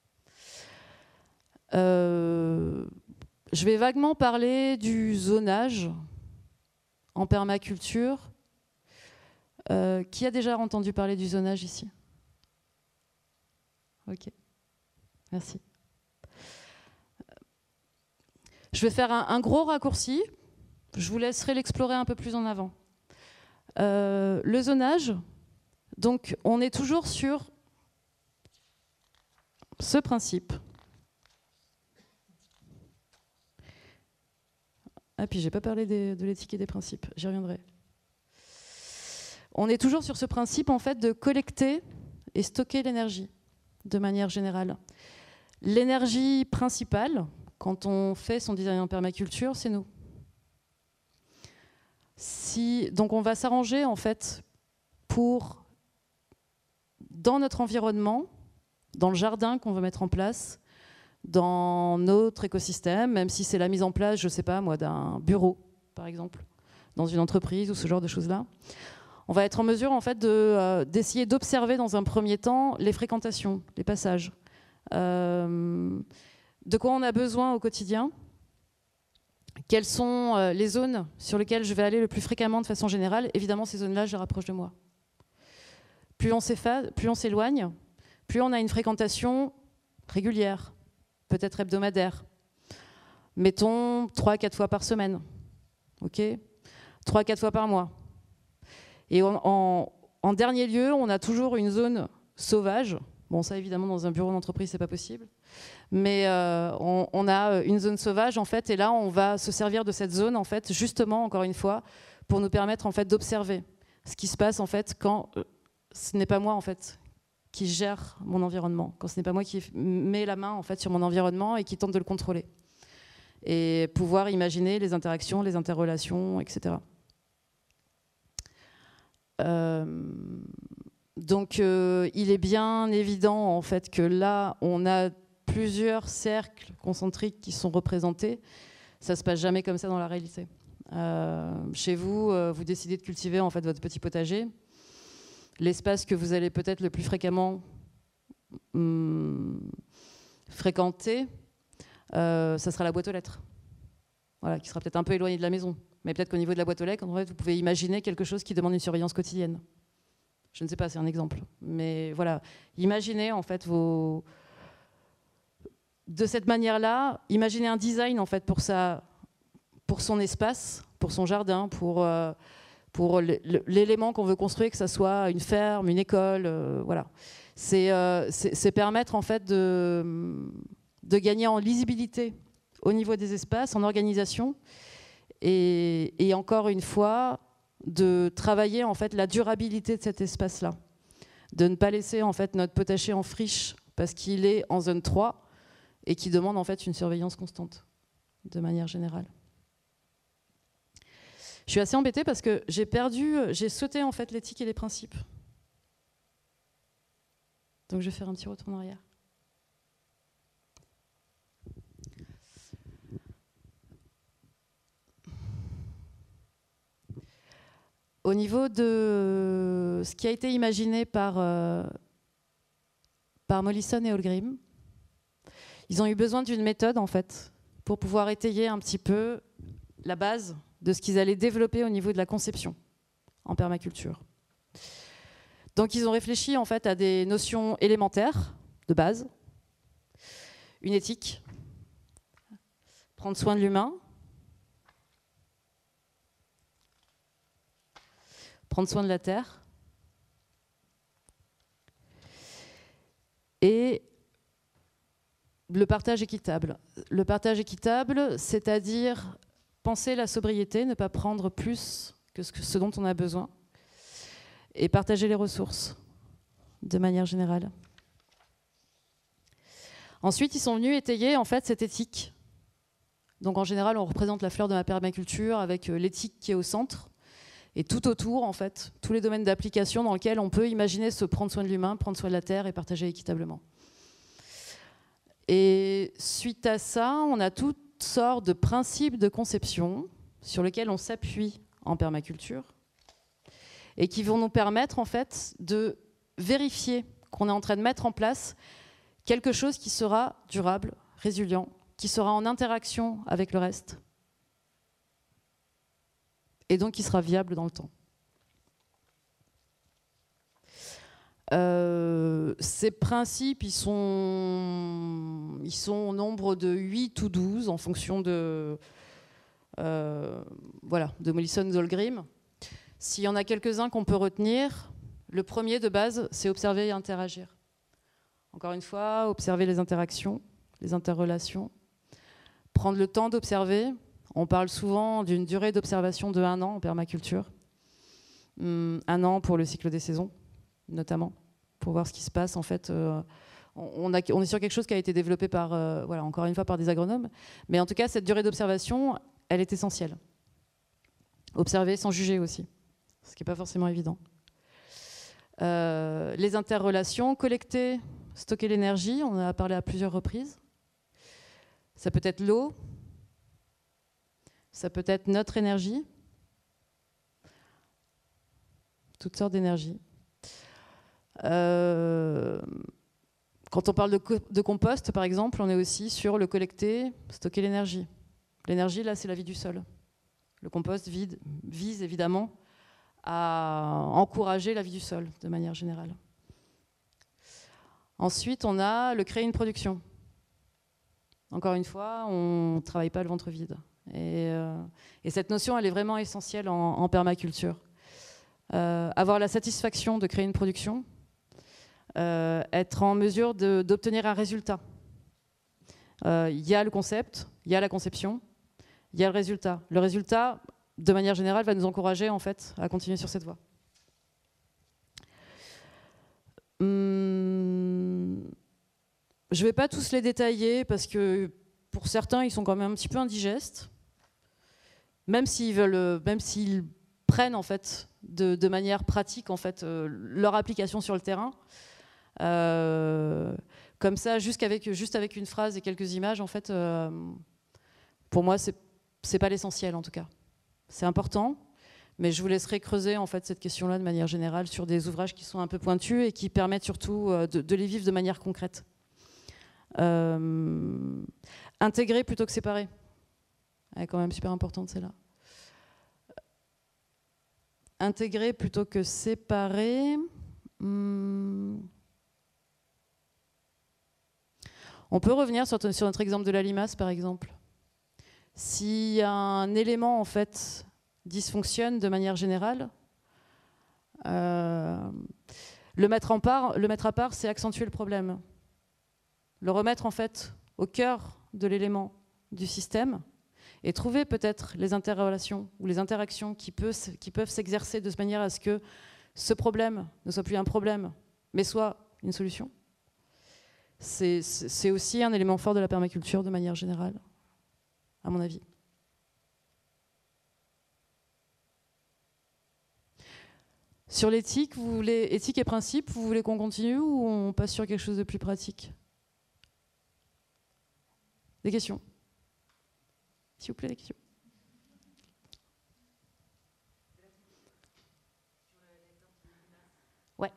Euh, je vais vaguement parler du zonage en permaculture. Euh, qui a déjà entendu parler du zonage ici? Ok, merci. Je vais faire un, un gros raccourci. Je vous laisserai l'explorer un peu plus en avant. Euh, le zonage, donc on est toujours sur ce principe. Ah, puis j'ai pas parlé des, de l'éthique et des principes, j'y reviendrai. On est toujours sur ce principe en fait de collecter et stocker l'énergie de manière générale. L'énergie principale, quand on fait son design en permaculture, c'est nous. Si, donc on va s'arranger en fait pour, dans notre environnement, dans le jardin qu'on veut mettre en place, dans notre écosystème, même si c'est la mise en place, je ne sais pas moi, d'un bureau, par exemple, dans une entreprise ou ce genre de choses-là. On va être en mesure en fait, de, euh, d'essayer d'observer dans un premier temps les fréquentations, les passages. Euh, de quoi on a besoin au quotidien, quelles sont euh, les zones sur lesquelles je vais aller le plus fréquemment de façon générale. Évidemment, ces zones-là, je les rapproche de moi. Plus on s'efface, plus on s'éloigne, plus on a une fréquentation régulière, peut-être hebdomadaire. Mettons trois à quatre fois par semaine, ok, trois à quatre fois par mois. Et en, en, en dernier lieu, on a toujours une zone sauvage. Bon, ça, évidemment, dans un bureau d'entreprise, c'est pas possible. Mais euh, on, on a une zone sauvage, en fait, et là, on va se servir de cette zone, en fait, justement, encore une fois, pour nous permettre, en fait, d'observer ce qui se passe, en fait, quand euh, ce n'est pas moi, en fait, qui gère mon environnement, quand ce n'est pas moi qui met la main, en fait, sur mon environnement et qui tente de le contrôler. Et pouvoir imaginer les interactions, les interrelations, et cetera. Euh, donc euh, il est bien évident en fait que là on a plusieurs cercles concentriques qui sont représentés. Ça se passe jamais comme ça dans la réalité. Euh, chez vous, euh, vous décidez de cultiver en fait votre petit potager. L'espace que vous allez peut-être le plus fréquemment hum, fréquenter, euh, ça sera la boîte aux lettres. Voilà, qui sera peut-être un peu éloignée de la maison. Mais peut-être qu'au niveau de la boîte aux lettres, en fait, vous pouvez imaginer quelque chose qui demande une surveillance quotidienne. Je ne sais pas, c'est un exemple. Mais voilà, imaginez en fait vos... De cette manière-là, imaginez un design en fait pour, sa... pour son espace, pour son jardin, pour, euh, pour l'élément qu'on veut construire, que ce soit une ferme, une école, euh, voilà. C'est euh, permettre en fait de, de gagner en lisibilité au niveau des espaces, en organisation. Et, et encore une fois, de travailler en fait la durabilité de cet espace-là, de ne pas laisser en fait notre potager en friche parce qu'il est en zone trois et qui demande en fait une surveillance constante, de manière générale. Je suis assez embêtée parce que j'ai perdu, j'ai sauté en fait l'éthique et les principes. Donc je vais faire un petit retour en arrière. Au niveau de ce qui a été imaginé par, euh, par Mollison et Holmgren, ils ont eu besoin d'une méthode en fait pour pouvoir étayer un petit peu la base de ce qu'ils allaient développer au niveau de la conception en permaculture. Donc ils ont réfléchi en fait à des notions élémentaires de base, une éthique, prendre soin de l'humain, prendre soin de la terre et le partage équitable. Le partage équitable, c'est-à-dire penser la sobriété, ne pas prendre plus que ce dont on a besoin et partager les ressources de manière générale. Ensuite, ils sont venus étayer en fait cette éthique. Donc en général, on représente la fleur de la permaculture avec l'éthique qui est au centre. Et tout autour, en fait, tous les domaines d'application dans lesquels on peut imaginer se prendre soin de l'humain, prendre soin de la terre et partager équitablement. Et suite à ça, on a toutes sortes de principes de conception sur lesquels on s'appuie en permaculture et qui vont nous permettre, en fait, de vérifier qu'on est en train de mettre en place quelque chose qui sera durable, résilient, qui sera en interaction avec le reste, et donc qui sera viable dans le temps. Euh, ces principes, ils sont, ils sont au nombre de huit ou douze en fonction de, euh, voilà, de Mollison et Holmgren. S'il y en a quelques-uns qu'on peut retenir, le premier de base, c'est observer et interagir. Encore une fois, observer les interactions, les interrelations, prendre le temps d'observer. On parle souvent d'une durée d'observation de un an en permaculture. Hum, un an pour le cycle des saisons, notamment, pour voir ce qui se passe. En fait, euh, on, a, on est sur quelque chose qui a été développé par, euh, voilà, encore une fois, par des agronomes. Mais en tout cas, cette durée d'observation, elle est essentielle. Observer sans juger aussi, ce qui n'est pas forcément évident. Euh, les interrelations, collecter, stocker l'énergie, on en a parlé à plusieurs reprises. Ça peut être l'eau, ça peut être notre énergie, toutes sortes d'énergie. Euh, quand on parle de, co de compost, par exemple, on est aussi sur le collecter, stocker l'énergie. L'énergie, là, c'est la vie du sol. Le compost vide, vise évidemment à encourager la vie du sol, de manière générale. Ensuite, on a le créer une production. Encore une fois, on ne travaille pas le ventre vide. Et, euh, et cette notion, elle est vraiment essentielle en, en permaculture. Euh, avoir la satisfaction de créer une production, euh, être en mesure d'obtenir un résultat. Il euh, y a le concept, il y a la conception, il y a le résultat. Le résultat, de manière générale, va nous encourager en fait, à continuer sur cette voie. Hum, je ne vais pas tous les détailler parce que pour certains, ils sont quand même un petit peu indigestes. Même s'ils veulent, même s'ils prennent en fait de, de manière pratique en fait euh, leur application sur le terrain, euh, comme ça, juste avec, juste avec une phrase et quelques images, en fait, euh, pour moi, c'est c'est pas l'essentiel en tout cas. C'est important, mais je vous laisserai creuser en fait cette question-là de manière générale sur des ouvrages qui sont un peu pointus et qui permettent surtout euh, de, de les vivre de manière concrète. Euh, intégrer plutôt que séparer. Elle est quand même super importante celle-là. Intégrer plutôt que séparer. Hum. On peut revenir sur, sur notre exemple de la limace, par exemple. Si un élément en fait dysfonctionne de manière générale, euh, le mettre en part, le mettre à part, c'est accentuer le problème. Le remettre en fait au cœur de l'élément du système et trouver peut-être les interrelations ou les interactions qui, peut, qui peuvent s'exercer de manière à ce que ce problème ne soit plus un problème, mais soit une solution. C'est aussi un élément fort de la permaculture de manière générale, à mon avis. Sur l'éthique, vous voulez éthique et principe, vous voulez qu'on continue ou on passe sur quelque chose de plus pratique? Des questions? S'il vous plaît, des questions? Ouais.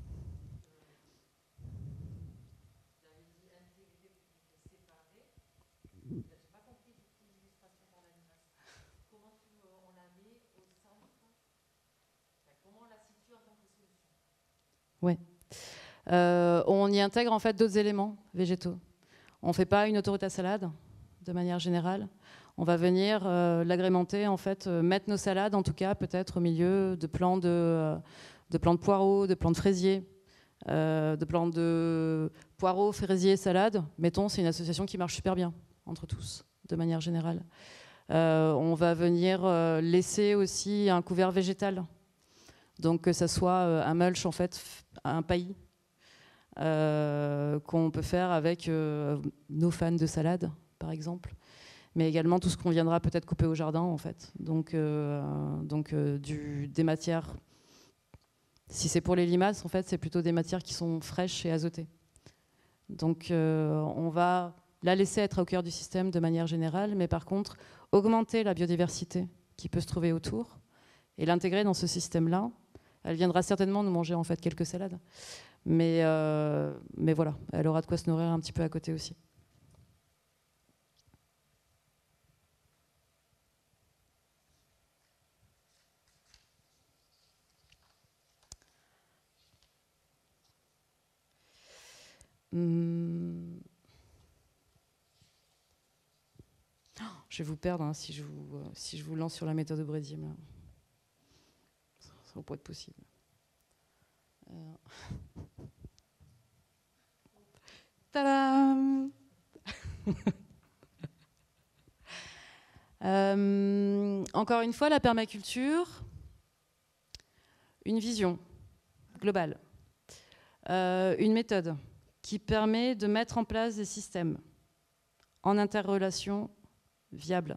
Ouais. Euh, on y intègre en fait d'autres éléments végétaux. On ne fait pas une autoroute à salade de manière générale. On va venir euh, l'agrémenter, en fait, euh, mettre nos salades, en tout cas, peut-être au milieu de plants de, euh, de plants de poireaux, de plants de fraisiers, euh, de plants de poireaux, fraisiers, salades. Mettons, c'est une association qui marche super bien entre tous, de manière générale. Euh, on va venir euh, laisser aussi un couvert végétal. Donc que ça soit un mulch, en fait, un paillis, euh, qu'on peut faire avec euh, nos fans de salade, par exemple, mais également tout ce qu'on viendra peut-être couper au jardin, en fait. Donc, euh, donc euh, du, des matières, si c'est pour les limaces, en fait, c'est plutôt des matières qui sont fraîches et azotées. Donc euh, on va la laisser être au cœur du système de manière générale, mais par contre, augmenter la biodiversité qui peut se trouver autour et l'intégrer dans ce système-là. Elle viendra certainement nous manger en fait quelques salades. Mais, euh, mais voilà, elle aura de quoi se nourrir un petit peu à côté aussi. Hum. Oh, je vais vous perdre hein, si, je vous, euh, si je vous lance sur la méthode de Brediem. Là. Ça va pas être possible. Euh... Tadam. euh, Encore une fois, la permaculture, une vision globale, euh, une méthode qui permet de mettre en place des systèmes en interrelation viables.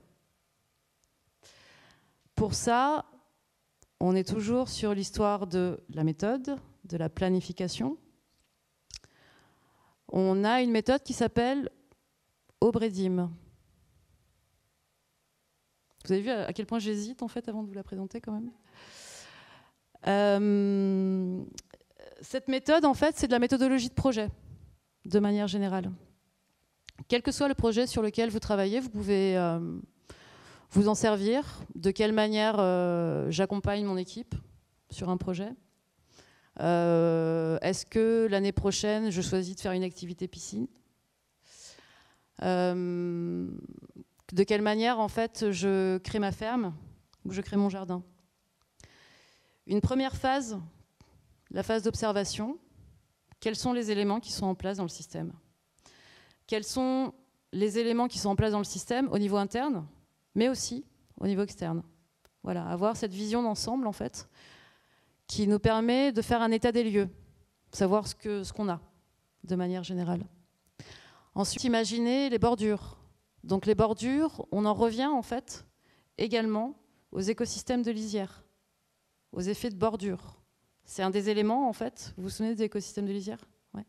Pour ça, on est toujours sur l'histoire de la méthode, de la planification. On a une méthode qui s'appelle Obredim. Vous avez vu à quel point j'hésite en fait avant de vous la présenter quand même. Euh, cette méthode, en fait, c'est de la méthodologie de projet, de manière générale. Quel que soit le projet sur lequel vous travaillez, vous pouvez euh, vous en servir. De quelle manière euh, j'accompagne mon équipe sur un projet. Euh, Est-ce que l'année prochaine, je choisis de faire une activité piscine? euh, De quelle manière, en fait, je crée ma ferme ou je crée mon jardin? Une première phase, la phase d'observation. Quels sont les éléments qui sont en place dans le système? Quels sont les éléments qui sont en place dans le système au niveau interne, mais aussi au niveau externe? Voilà, avoir cette vision d'ensemble, en fait, qui nous permet de faire un état des lieux, savoir ce que, ce qu'on a, de manière générale. Ensuite, imaginer les bordures. Donc les bordures, on en revient, en fait, également aux écosystèmes de lisière, aux effets de bordure. C'est un des éléments, en fait, vous vous souvenez des écosystèmes de lisière? Ouais.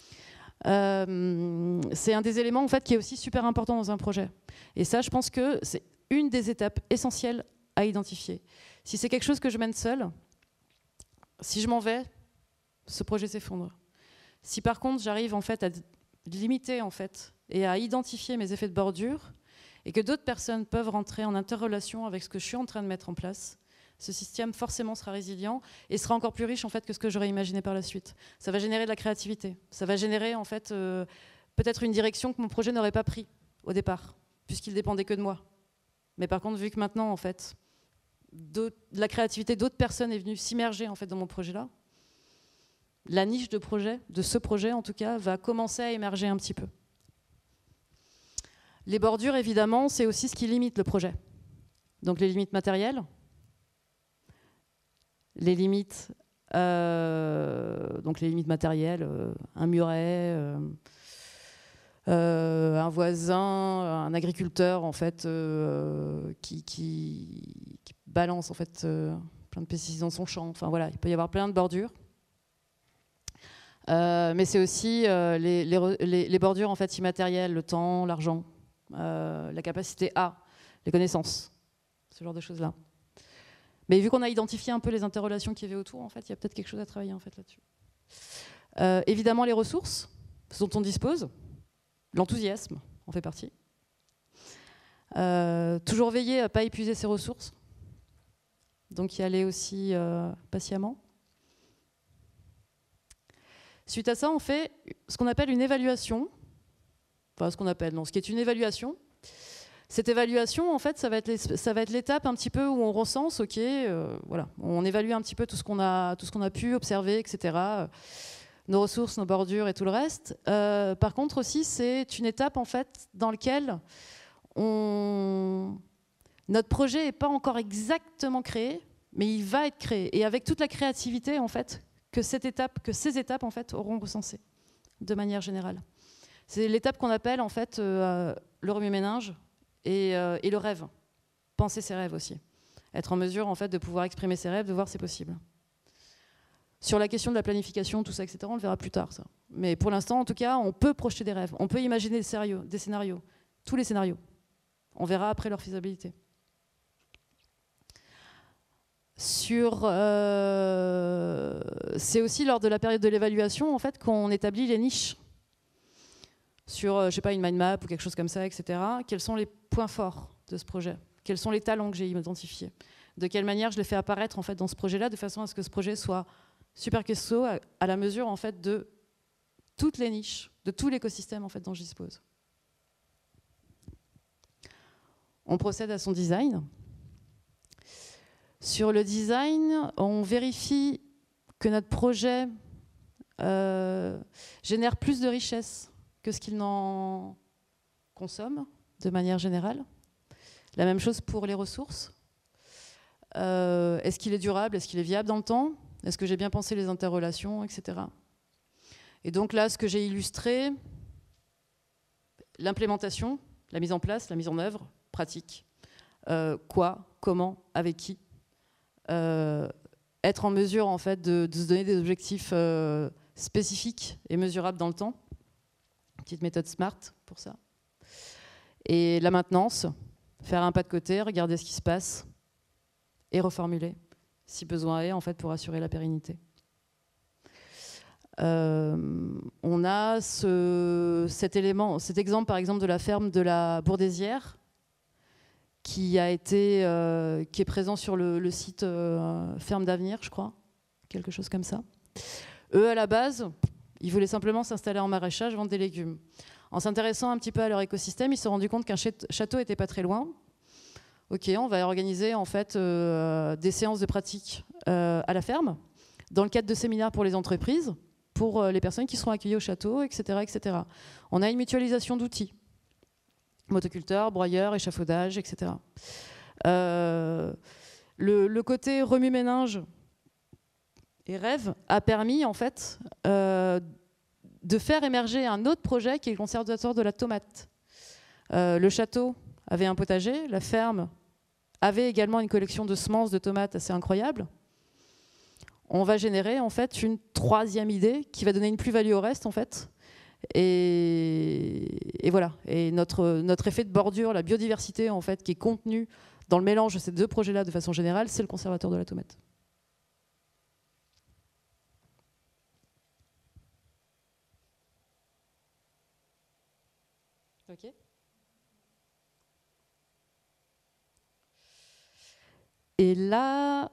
Euh, c'est un des éléments, en fait, qui est aussi super important dans un projet. Et ça, je pense que c'est une des étapes essentielles à identifier. Si c'est quelque chose que je mène seule, si je m'en vais, ce projet s'effondre. Si par contre, j'arrive, en fait, à limiter, en fait, et à identifier mes effets de bordure, et que d'autres personnes peuvent rentrer en interrelation avec ce que je suis en train de mettre en place, ce système forcément sera résilient et sera encore plus riche en fait que ce que j'aurais imaginé par la suite. Ça va générer de la créativité. Ça va générer en fait euh, peut-être une direction que mon projet n'aurait pas pris au départ, puisqu'il dépendait que de moi. Mais par contre, vu que maintenant en fait, de la créativité d'autres personnes est venue s'immerger en fait dans mon projet-là, la niche de projet, de ce projet en tout cas, va commencer à émerger un petit peu. Les bordures, évidemment, c'est aussi ce qui limite le projet. Donc les limites matérielles, les limites, euh, donc les limites matérielles, euh, un muret, euh, euh, un voisin, un agriculteur en fait euh, qui, qui, qui balance en fait euh, plein de pesticides dans son champ. Enfin voilà, il peut y avoir plein de bordures. Euh, mais c'est aussi euh, les, les, les bordures en fait immatérielles, le temps, l'argent, euh, la capacité à, les connaissances, ce genre de choses-là. Mais vu qu'on a identifié un peu les interrelations qu'il y avait autour, en fait, il y a peut-être quelque chose à travailler en fait, là-dessus. Euh, évidemment, les ressources dont on dispose, l'enthousiasme en fait partie. Euh, toujours veiller à ne pas épuiser ses ressources, donc y aller aussi euh, patiemment. Suite à ça, on fait ce qu'on appelle une évaluation. Enfin, ce qu'on appelle, non, ce qui est une évaluation. Cette évaluation, en fait, ça va être les, ça va être l'étape un petit peu où on recense, ok, euh, voilà, on évalue un petit peu tout ce qu'on a, tout ce qu'on a pu observer, et cetera. Euh, nos ressources, nos bordures et tout le reste. Euh, par contre aussi, c'est une étape en fait dans laquelle on, notre projet n'est pas encore exactement créé, mais il va être créé. Et avec toute la créativité en fait que cette étape, que ces étapes en fait auront recensé de manière générale. C'est l'étape qu'on appelle en fait euh, le remue-ménage. Et, euh, et le rêve, penser ses rêves aussi. Être en mesure en fait, de pouvoir exprimer ses rêves, de voir si c'est possible. Sur la question de la planification, tout ça, et cetera, on le verra plus tard. Ça. Mais pour l'instant, en tout cas, on peut projeter des rêves, on peut imaginer des scénarios, des scénarios, tous les scénarios. On verra après leur faisabilité. Sur, euh, c'est aussi lors de la période de l'évaluation en fait, qu'on établit les niches. Sur, je sais pas, une mind map ou quelque chose comme ça, et cetera. Quels sont les points forts de ce projet? Quels sont les talents que j'ai identifiés? De quelle manière je les fais apparaître en fait dans ce projet-là, de façon à ce que ce projet soit super costaud à, à la mesure en fait de toutes les niches, de tout l'écosystème en fait dont je dispose. On procède à son design. Sur le design, on vérifie que notre projet euh, génère plus de richesse que ce qu'il n'en consomme de manière générale. La même chose pour les ressources. Euh, est-ce qu'il est durable? Est-ce qu'il est viable dans le temps? Est-ce que j'ai bien pensé les interrelations, et cetera. Et donc là, ce que j'ai illustré, l'implémentation, la mise en place, la mise en œuvre, pratique. Euh, quoi, comment, avec qui. Euh, être en mesure en fait, de, de se donner des objectifs euh, spécifiques et mesurables dans le temps. Petite méthode SMART pour ça. Et la maintenance, faire un pas de côté, regarder ce qui se passe et reformuler si besoin est, en fait, pour assurer la pérennité. Euh, on a ce, cet élément, cet exemple par exemple de la ferme de la Bourdésière qui a été, euh, qui est présent sur le, le site euh, Ferme d'Avenir, je crois, quelque chose comme ça. Eux, à la base, ils voulaient simplement s'installer en maraîchage, vendre des légumes. En s'intéressant un petit peu à leur écosystème, ils se sont rendus compte qu'un château était pas très loin. Ok, on va organiser en fait euh, des séances de pratique euh, à la ferme, dans le cadre de séminaires pour les entreprises, pour les personnes qui seront accueillies au château, et cetera, et cetera. On a une mutualisation d'outils. Motoculteurs, broyeurs, échafaudage, et cetera. Euh, le, le côté remue-ménage et rêve a permis, en fait, euh, de faire émerger un autre projet qui est le conservatoire de la tomate. Euh, le château avait un potager, la ferme avait également une collection de semences de tomates assez incroyable. On va générer en fait une troisième idée qui va donner une plus-value au reste en fait. Et, et voilà. Et notre, notre effet de bordure, la biodiversité en fait qui est contenue dans le mélange de ces deux projets-là de façon générale, c'est le conservatoire de la tomate. Ok. Et là,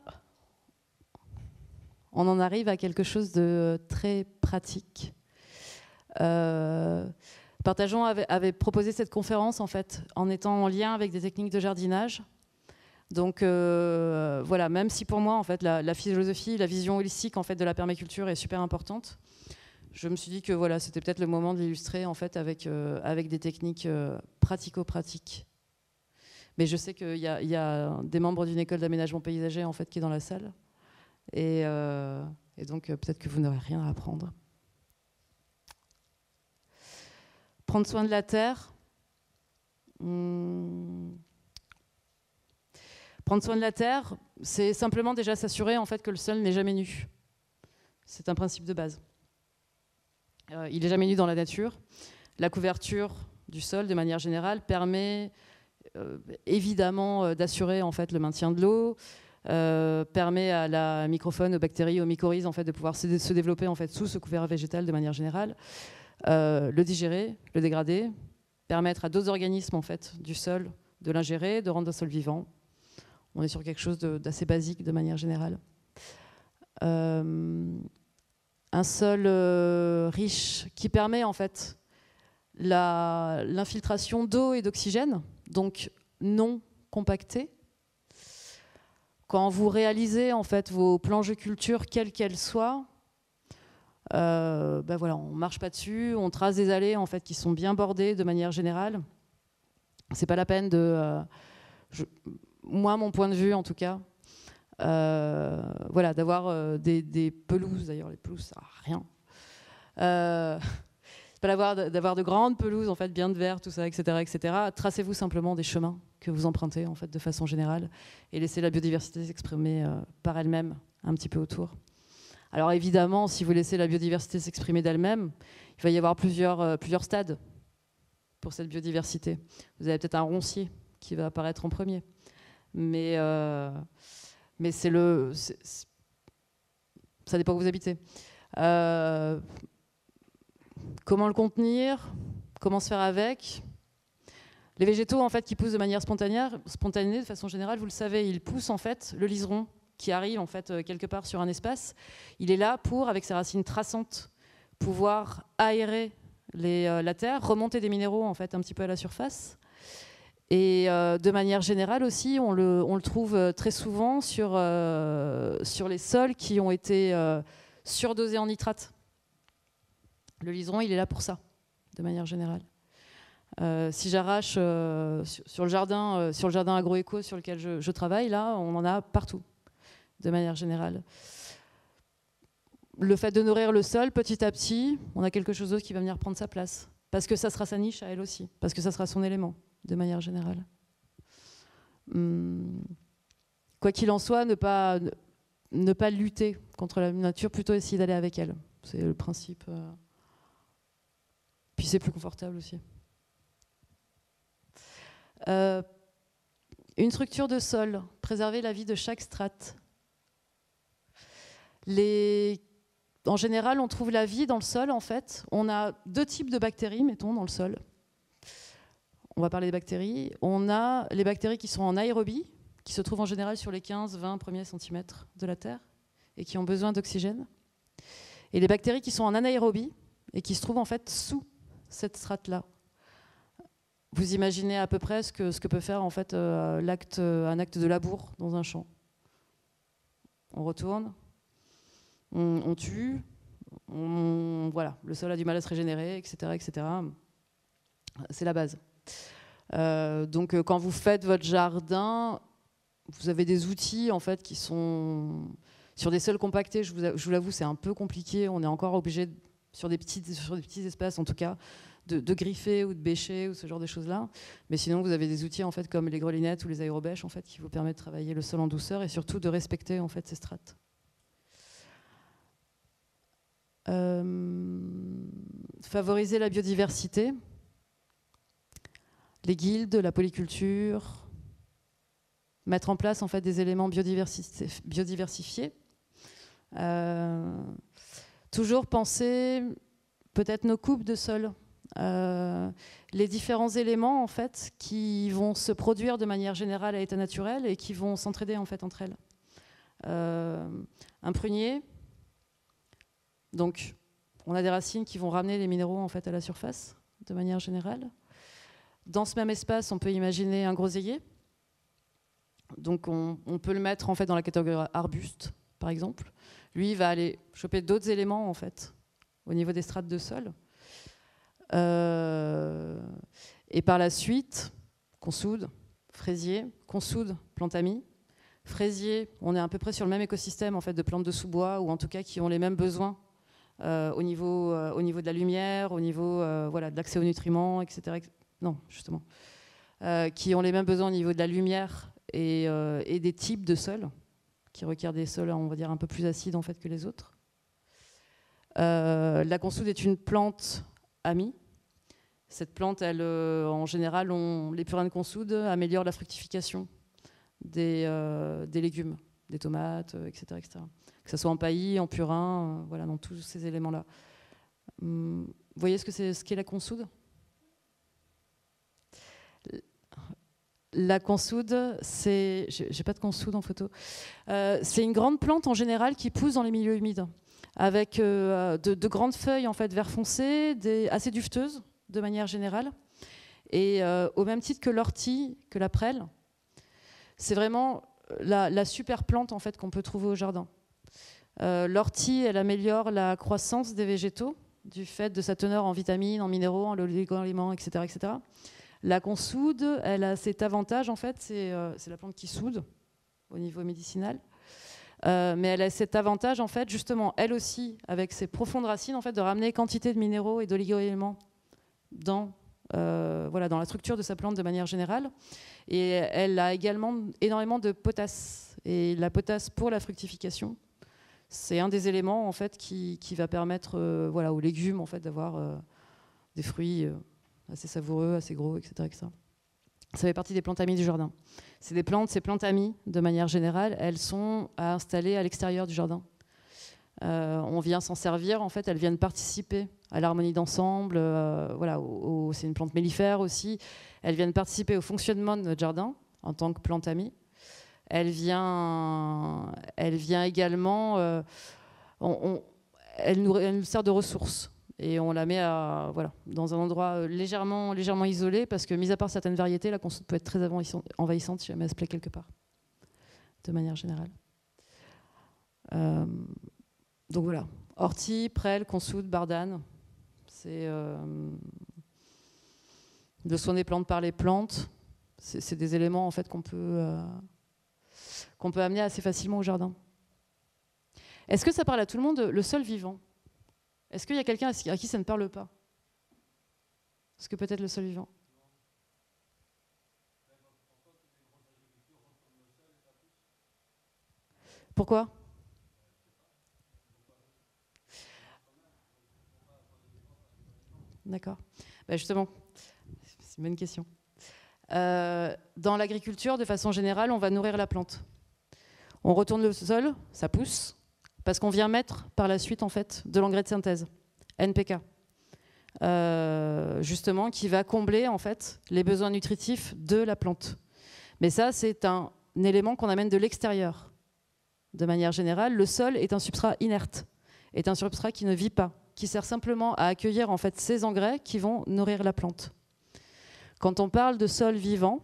on en arrive à quelque chose de très pratique. Euh, Partageons avait, avait proposé cette conférence en fait en étant en lien avec des techniques de jardinage. Donc euh, voilà, même si pour moi en fait la, la philosophie, la vision holistique en fait de la permaculture est super importante, je me suis dit que voilà, c'était peut-être le moment de l'illustrer en fait avec euh, avec des techniques euh, pratico-pratiques. Mais je sais qu'il y, y a des membres d'une école d'aménagement paysager en fait qui est dans la salle. Et, euh, et donc, euh, peut-être que vous n'aurez rien à apprendre. Prendre soin de la terre. Hum. Prendre soin de la terre, c'est simplement déjà s'assurer en fait, que le sol n'est jamais nu. C'est un principe de base. Euh, il n'est jamais nu dans la nature. La couverture du sol, de manière générale, permet euh, évidemment euh, d'assurer en fait, le maintien de l'eau, Euh, permet à la microfaune, aux bactéries, aux mycorhizes en fait, de pouvoir se, se développer en fait, sous ce couvert végétal de manière générale, euh, le digérer, le dégrader, permettre à d'autres organismes en fait, du sol de l'ingérer, de rendre un sol vivant. On est sur quelque chose d'assez basique de manière générale. Euh, un sol euh, riche qui permet en fait l'infiltration d'eau et d'oxygène, donc non compacté. Quand vous réalisez en fait vos planches de culture, quelles qu'elles soient, euh, ben voilà, on ne marche pas dessus, on trace des allées en fait, qui sont bien bordées de manière générale. C'est pas la peine de... Euh, je, moi, mon point de vue en tout cas, euh, voilà, d'avoir euh, des, des pelouses, d'ailleurs les pelouses, ça sert à rien. Euh, d'avoir de grandes pelouses en fait, bien de verre, tout ça, et cetera, et cetera. Tracez-vous simplement des chemins que vous empruntez en fait, de façon générale et laissez la biodiversité s'exprimer euh, par elle-même un petit peu autour. Alors évidemment, si vous laissez la biodiversité s'exprimer d'elle-même, il va y avoir plusieurs, euh, plusieurs stades pour cette biodiversité. Vous avez peut-être un roncier qui va apparaître en premier, mais, euh, mais c'est le, c'est, c'est, ça dépend où vous habitez. Euh, Comment le contenir? Comment se faire avec? Les végétaux en fait, qui poussent de manière spontanée, spontanée, de façon générale, vous le savez, ils poussent en fait, le liseron qui arrive en fait, quelque part sur un espace. Il est là pour, avec ses racines traçantes, pouvoir aérer les, euh, la terre, remonter des minéraux en fait, un petit peu à la surface. Et euh, de manière générale aussi, on le, on le trouve très souvent sur, euh, sur les sols qui ont été euh, surdosés en nitrate. Le liseron, il est là pour ça, de manière générale. Euh, si j'arrache euh, sur, sur le jardin, euh, sur le jardin agroéco sur lequel je, je travaille, là, on en a partout, de manière générale. Le fait de nourrir le sol, petit à petit, on a quelque chose d'autre qui va venir prendre sa place. Parce que ça sera sa niche à elle aussi, parce que ça sera son élément, de manière générale. Hum. Quoi qu'il en soit, ne pas, ne, ne pas lutter contre la nature, plutôt essayer d'aller avec elle. C'est le principe... Euh Puis c'est plus confortable aussi. Euh, une structure de sol, préserver la vie de chaque strate. Les... En général, on trouve la vie dans le sol, en fait. On a deux types de bactéries, mettons, dans le sol. On va parler des bactéries. On a les bactéries qui sont en aérobie, qui se trouvent en général sur les quinze à vingt premiers centimètres de la Terre et qui ont besoin d'oxygène. Et les bactéries qui sont en anaérobie et qui se trouvent en fait sous cette strate-là. Vous imaginez à peu près ce que, ce que peut faire en fait, euh, l'acte, un acte de labour dans un champ. On retourne, on, on tue, on, voilà, le sol a du mal à se régénérer, et cetera, et cetera. C'est la base. Euh, donc, quand vous faites votre jardin, vous avez des outils en fait qui sont sur des sols compactés. Je vous, je vous l'avoue, c'est un peu compliqué. On est encore obligé de, sur des petits, sur des petits espaces, en tout cas, de, de griffer ou de bêcher ou ce genre de choses-là. Mais sinon, vous avez des outils en fait comme les grelinettes ou les aérobêches en fait qui vous permettent de travailler le sol en douceur et surtout de respecter en fait ces strates. Euh, favoriser la biodiversité. Les guildes, la polyculture, mettre en place en fait des éléments biodiversifiés. Euh, toujours penser peut-être nos coupes de sol, euh, les différents éléments en fait qui vont se produire de manière générale à l'état naturel et qui vont s'entraider en fait entre elles. Euh, un prunier, donc on a des racines qui vont ramener les minéraux en fait à la surface de manière générale. Dans ce même espace, on peut imaginer un groseillier. Donc on, on peut le mettre en fait dans la catégorie arbuste, par exemple. Lui, il va aller choper d'autres éléments en fait au niveau des strates de sol. Euh, et par la suite, consoude, fraisier, consoude, plante amie. Fraisier, on est à peu près sur le même écosystème en fait de plantes de sous-bois ou en tout cas qui ont les mêmes besoins euh, au niveau, euh, au niveau de la lumière, au niveau euh, voilà, de l'accès aux nutriments, et cetera. Non, justement, euh, qui ont les mêmes besoins au niveau de la lumière et, euh, et des types de sols, qui requièrent des sols, on va dire, un peu plus acides en fait que les autres. Euh, la consoude est une plante amie. Cette plante, elle, euh, en général, on, les purins de consoude améliorent la fructification des, euh, des légumes, des tomates, euh, et cetera, et cetera. Que ce soit en paillis, en purin, euh, voilà, dans tous ces éléments-là. Hum, vous voyez ce que c'est, ce qu'est la consoude ? La consoude, c'est, j'ai pas de consoude en photo. Euh, c'est une grande plante en général qui pousse dans les milieux humides, avec euh, de, de grandes feuilles en fait vert foncé, des, assez dufteuses de manière générale, et euh, au même titre que l'ortie, que la prêle, c'est vraiment la, la super plante en fait qu'on peut trouver au jardin. Euh, l'ortie, elle améliore la croissance des végétaux du fait de sa teneur en vitamines, en minéraux, en oligo-éléments, et cetera, et cetera. La consoude, elle a cet avantage, en fait, c'est euh, la plante qui soude au niveau médicinal. Euh, mais elle a cet avantage, en fait, justement, elle aussi, avec ses profondes racines, en fait, de ramener quantité de minéraux et d'oligo-éléments dans, euh, voilà, dans la structure de sa plante de manière générale. Et elle a également énormément de potasse. Et la potasse pour la fructification, c'est un des éléments, en fait, qui, qui va permettre euh, voilà, aux légumes, en fait, d'avoir euh, des fruits... Euh, assez savoureux, assez gros, et cetera, et cetera. Ça fait partie des plantes amies du jardin. C'est des plantes, ces plantes amies, de manière générale, elles sont à installer à l'extérieur du jardin. Euh, on vient s'en servir, en fait, elles viennent participer à l'harmonie d'ensemble. Euh, voilà, c'est une plante mellifère aussi. Elles viennent participer au fonctionnement de notre jardin en tant que plante amie. Elle vient, elle vient également, euh, on, on, elle, nous, elle nous sert de ressource. Et on la met à, voilà, dans un endroit légèrement, légèrement isolé, parce que, mis à part certaines variétés, la consoude peut être très envahissante si jamais elle se plaît quelque part, de manière générale. Euh, donc voilà, ortie, prêle, consoude, bardane, c'est euh, le soin des plantes par les plantes. C'est des éléments en fait qu'on peut, euh, qu'on peut amener assez facilement au jardin. Est-ce que ça parle à tout le monde, le sol vivant ? Est-ce qu'il y a quelqu'un à qui ça ne parle pas? Est-ce que peut-être le sol vivant? Pourquoi? D'accord. Ben justement, c'est une bonne question. Euh, dans l'agriculture, de façon générale, on va nourrir la plante. On retourne le sol, ça pousse. parce qu'on vient mettre par la suite en fait, de l'engrais de synthèse, N P K, euh, justement, qui va combler en fait, les besoins nutritifs de la plante. Mais ça, c'est un, un élément qu'on amène de l'extérieur. De manière générale, le sol est un substrat inerte, est un substrat qui ne vit pas, qui sert simplement à accueillir en fait, ces engrais qui vont nourrir la plante. Quand on parle de sol vivant,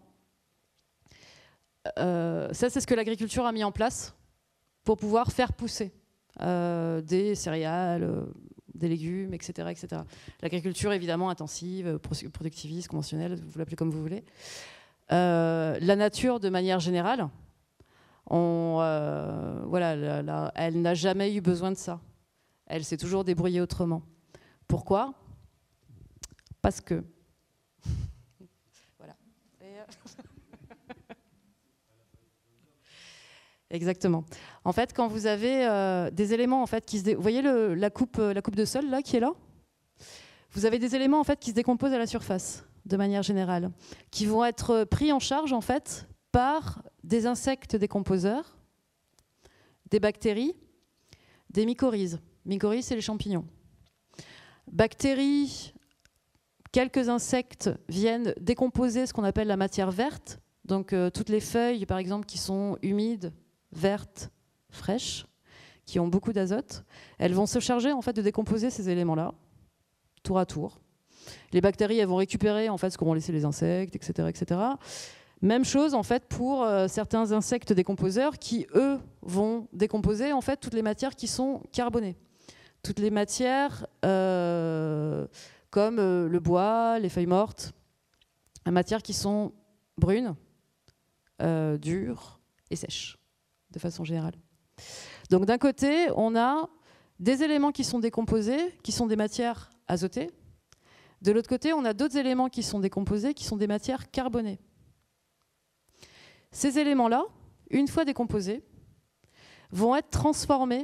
euh, ça c'est ce que l'agriculture a mis en place pour pouvoir faire pousser euh, des céréales, euh, des légumes, et cetera et cetera. L'agriculture évidemment intensive, productiviste, conventionnelle, vous l'appelez comme vous voulez. Euh, la nature de manière générale, on, euh, voilà, la, la, elle n'a jamais eu besoin de ça. Elle s'est toujours débrouillée autrement. Pourquoi? Parce que... voilà. Et euh... Exactement. En fait, quand vous avez euh, des éléments en fait, qui se... Dé... Vous voyez le, la, coupe, la coupe de sol là, qui est là? Vous avez des éléments en fait, qui se décomposent à la surface, de manière générale, qui vont être pris en charge en fait, par des insectes décomposeurs, des bactéries, des mycorhizes. Mycorhizes, c'est les champignons. Bactéries, quelques insectes viennent décomposer ce qu'on appelle la matière verte, donc euh, toutes les feuilles, par exemple, qui sont humides, vertes, fraîches, qui ont beaucoup d'azote, elles vont se charger en fait, de décomposer ces éléments-là, tour à tour. Les bactéries, elles vont récupérer en fait, ce qu'auront laissé les insectes, et cetera et cetera. Même chose en fait, pour euh, certains insectes décomposeurs qui, eux, vont décomposer en fait, toutes les matières qui sont carbonées. Toutes les matières euh, comme euh, le bois, les feuilles mortes, les matières qui sont brunes, euh, dures et sèches, de façon générale. Donc d'un côté, on a des éléments qui sont décomposés, qui sont des matières azotées. De l'autre côté, on a d'autres éléments qui sont décomposés, qui sont des matières carbonées. Ces éléments-là, une fois décomposés, vont être transformés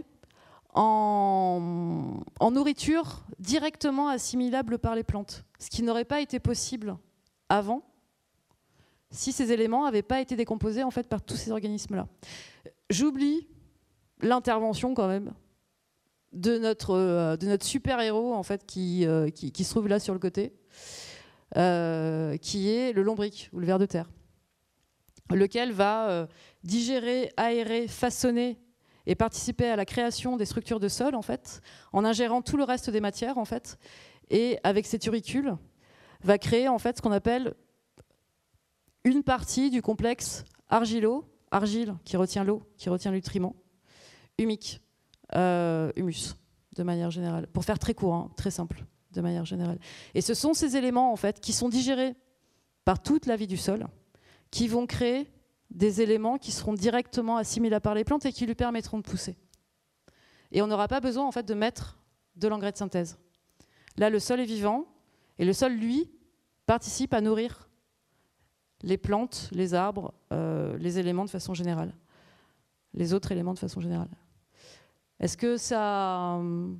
en, en nourriture directement assimilable par les plantes, ce qui n'aurait pas été possible avant si ces éléments n'avaient pas été décomposés en fait, par tous ces organismes-là. J'oublie l'intervention quand même de notre, euh, de notre super-héros en fait, qui, euh, qui, qui se trouve là sur le côté, euh, qui est le lombric ou le ver de terre, lequel va euh, digérer, aérer, façonner et participer à la création des structures de sol en fait, en ingérant tout le reste des matières en fait, et avec ses turicules va créer en fait ce qu'on appelle une partie du complexe argilo, argile qui retient l'eau, qui retient le nutriment, humique, euh, humus de manière générale, pour faire très court, hein, très simple de manière générale. Et ce sont ces éléments en fait qui sont digérés par toute la vie du sol, qui vont créer des éléments qui seront directement assimilables par les plantes et qui lui permettront de pousser. Et on n'aura pas besoin en fait, de mettre de l'engrais de synthèse. Là, le sol est vivant et le sol, lui, participe à nourrir les plantes, les arbres, euh, les éléments de façon générale, les autres éléments de façon générale. Est-ce que ça,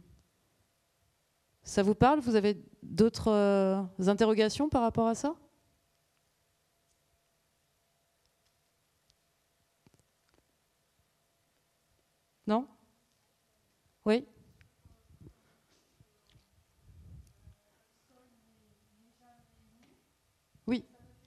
ça vous parle? Vous avez d'autres euh, interrogations par rapport à ça? Non? Oui? Oui.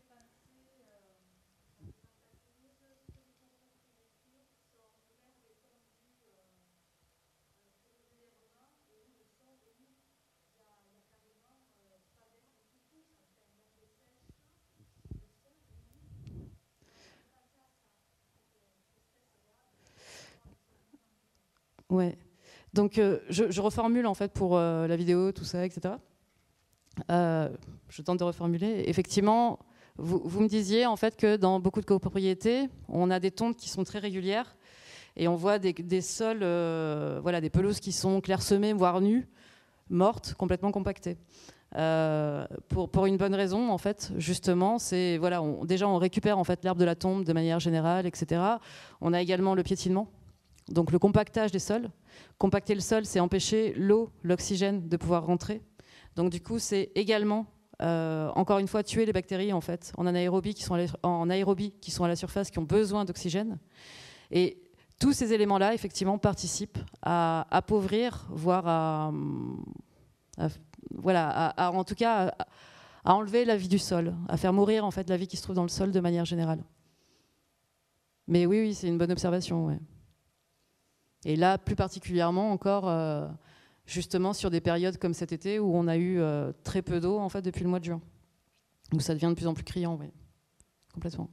Ouais. Donc, euh, je, je reformule en fait pour euh, la vidéo, tout ça, et cetera. Euh, je tente de reformuler. Effectivement, vous, vous me disiez en fait que dans beaucoup de copropriétés, on a des tontes qui sont très régulières et on voit des, des sols, euh, voilà, des pelouses qui sont clairsemées, voire nues, mortes, complètement compactées. Euh, pour, pour une bonne raison, en fait, justement, c'est voilà, on, déjà on récupère en fait l'herbe de la tombe de manière générale, et cetera. On a également le piétinement. Donc le compactage des sols. Compacter le sol, c'est empêcher l'eau, l'oxygène de pouvoir rentrer. Donc du coup, c'est également, euh, encore une fois, tuer les bactéries en fait, en anaérobie qui sont à la, en aérobie qui sont à la surface, qui ont besoin d'oxygène. Et tous ces éléments-là, effectivement, participent à appauvrir, voire à, à voilà, à, à, en tout cas, à, à enlever la vie du sol, à faire mourir en fait la vie qui se trouve dans le sol de manière générale. Mais oui, oui, c'est une bonne observation. Ouais. Et là, plus particulièrement encore, euh, justement sur des périodes comme cet été où on a eu euh, très peu d'eau en fait depuis le mois de juin, où ça devient de plus en plus criant, oui, complètement.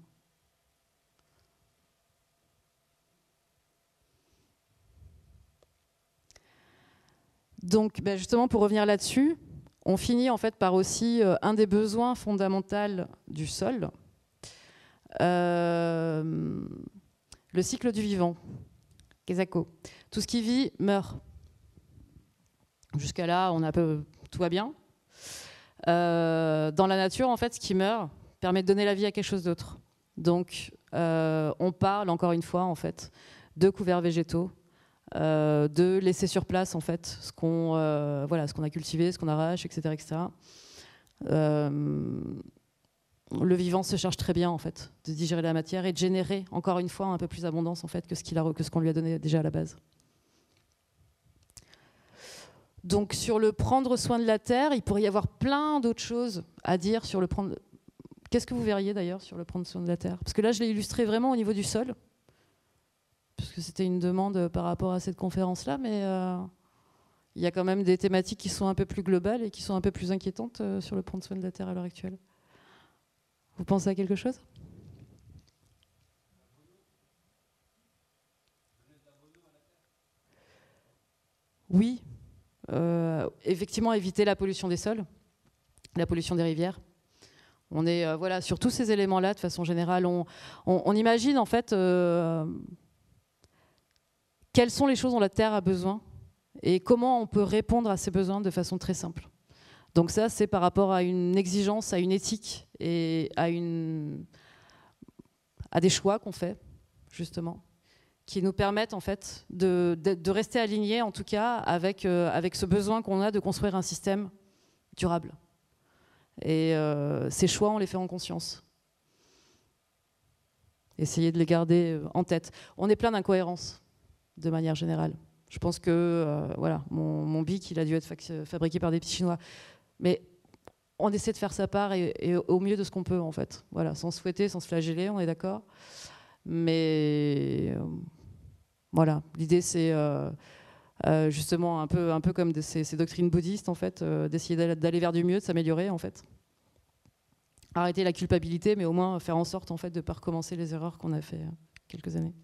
Donc, ben justement, pour revenir là-dessus, on finit en fait par aussi euh, un des besoins fondamentaux du sol, euh, le cycle du vivant. Kesako. Tout ce qui vit meurt. Jusqu'à là, on a peu, tout va bien. Euh, dans la nature, en fait, ce qui meurt permet de donner la vie à quelque chose d'autre. Donc, euh, on parle encore une fois, en fait, de couverts végétaux. Euh, de laisser sur place en fait ce qu'on euh, voilà, ce qu'on a cultivé, ce qu'on arrache, et cetera, et cetera. Euh, le vivant se charge très bien en fait de digérer la matière et de générer encore une fois un peu plus d'abondance en fait que ce qu'il a, que ce qu'on lui a donné déjà à la base. Donc sur le prendre soin de la terre, il pourrait y avoir plein d'autres choses à dire sur le prendre. Qu'est-ce que vous verriez d'ailleurs sur le prendre soin de la terre? Parce que là je l'ai illustré vraiment au niveau du sol. Parce que c'était une demande par rapport à cette conférence-là, mais euh, il y a quand même des thématiques qui sont un peu plus globales et qui sont un peu plus inquiétantes euh, sur le prendre soin de la Terre à l'heure actuelle. Vous pensez à quelque chose? Oui. Euh, effectivement, éviter la pollution des sols, la pollution des rivières. On est euh, voilà, sur tous ces éléments-là, de façon générale, on, on, on imagine en fait... Euh, quelles sont les choses dont la Terre a besoin et comment on peut répondre à ces besoins de façon très simple. Donc ça, c'est par rapport à une exigence, à une éthique et à, une... à des choix qu'on fait, justement, qui nous permettent en fait de, de, de rester alignés, en tout cas, avec, euh, avec ce besoin qu'on a de construire un système durable. Et euh, ces choix, on les fait en conscience. Essayez de les garder en tête. On est plein d'incohérences, de manière générale. Je pense que euh, voilà, mon, mon bic, il a dû être fabriqué par des petits Chinois. Mais on essaie de faire sa part et, et au mieux de ce qu'on peut, en fait. Voilà, sans se fouetter, sans se flageller, on est d'accord. Mais euh, voilà, l'idée, c'est euh, euh, justement un peu, un peu comme de ces, ces doctrines bouddhistes, en fait, euh, d'essayer d'aller vers du mieux, de s'améliorer, en fait. Arrêter la culpabilité, mais au moins faire en sorte, en fait, de ne pas recommencer les erreurs qu'on a fait euh, quelques années.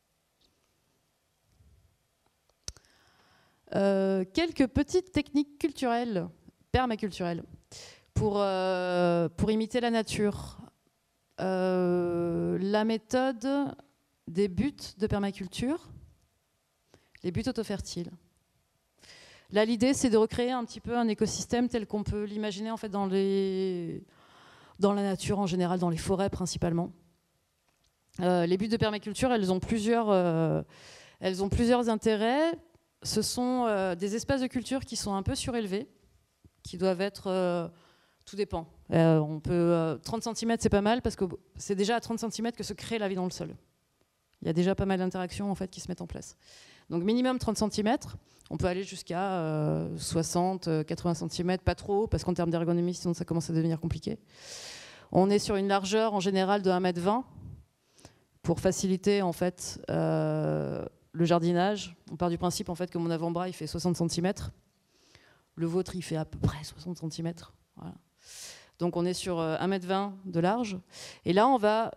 Euh, quelques petites techniques culturelles, permaculturelles, pour, euh, pour imiter la nature. Euh, la méthode des buts de permaculture, les buts autofertiles. Là, l'idée, c'est de recréer un petit peu un écosystème tel qu'on peut l'imaginer en fait dans, les, dans la nature en général, dans les forêts principalement. Euh, les buts de permaculture, elles ont plusieurs, euh, elles ont plusieurs intérêts. Ce sont euh, des espaces de culture qui sont un peu surélevés, qui doivent être... Euh, tout dépend. Euh, on peut, euh, trente centimètres, c'est pas mal, parce que c'est déjà à trente centimètres que se crée la vie dans le sol. Il y a déjà pas mal d'interactions en fait, qui se mettent en place. Donc minimum trente centimètres. On peut aller jusqu'à euh, soixante, quatre-vingts centimètres, pas trop haut, parce qu'en termes d'ergonomie, sinon ça commence à devenir compliqué. On est sur une largeur en général de un mètre vingt pour faciliter en fait, euh, le jardinage. On part du principe en fait, que mon avant-bras il fait soixante centimètres. Le vôtre il fait à peu près soixante centimètres. Voilà. Donc on est sur un mètre vingt de large. Et là on va,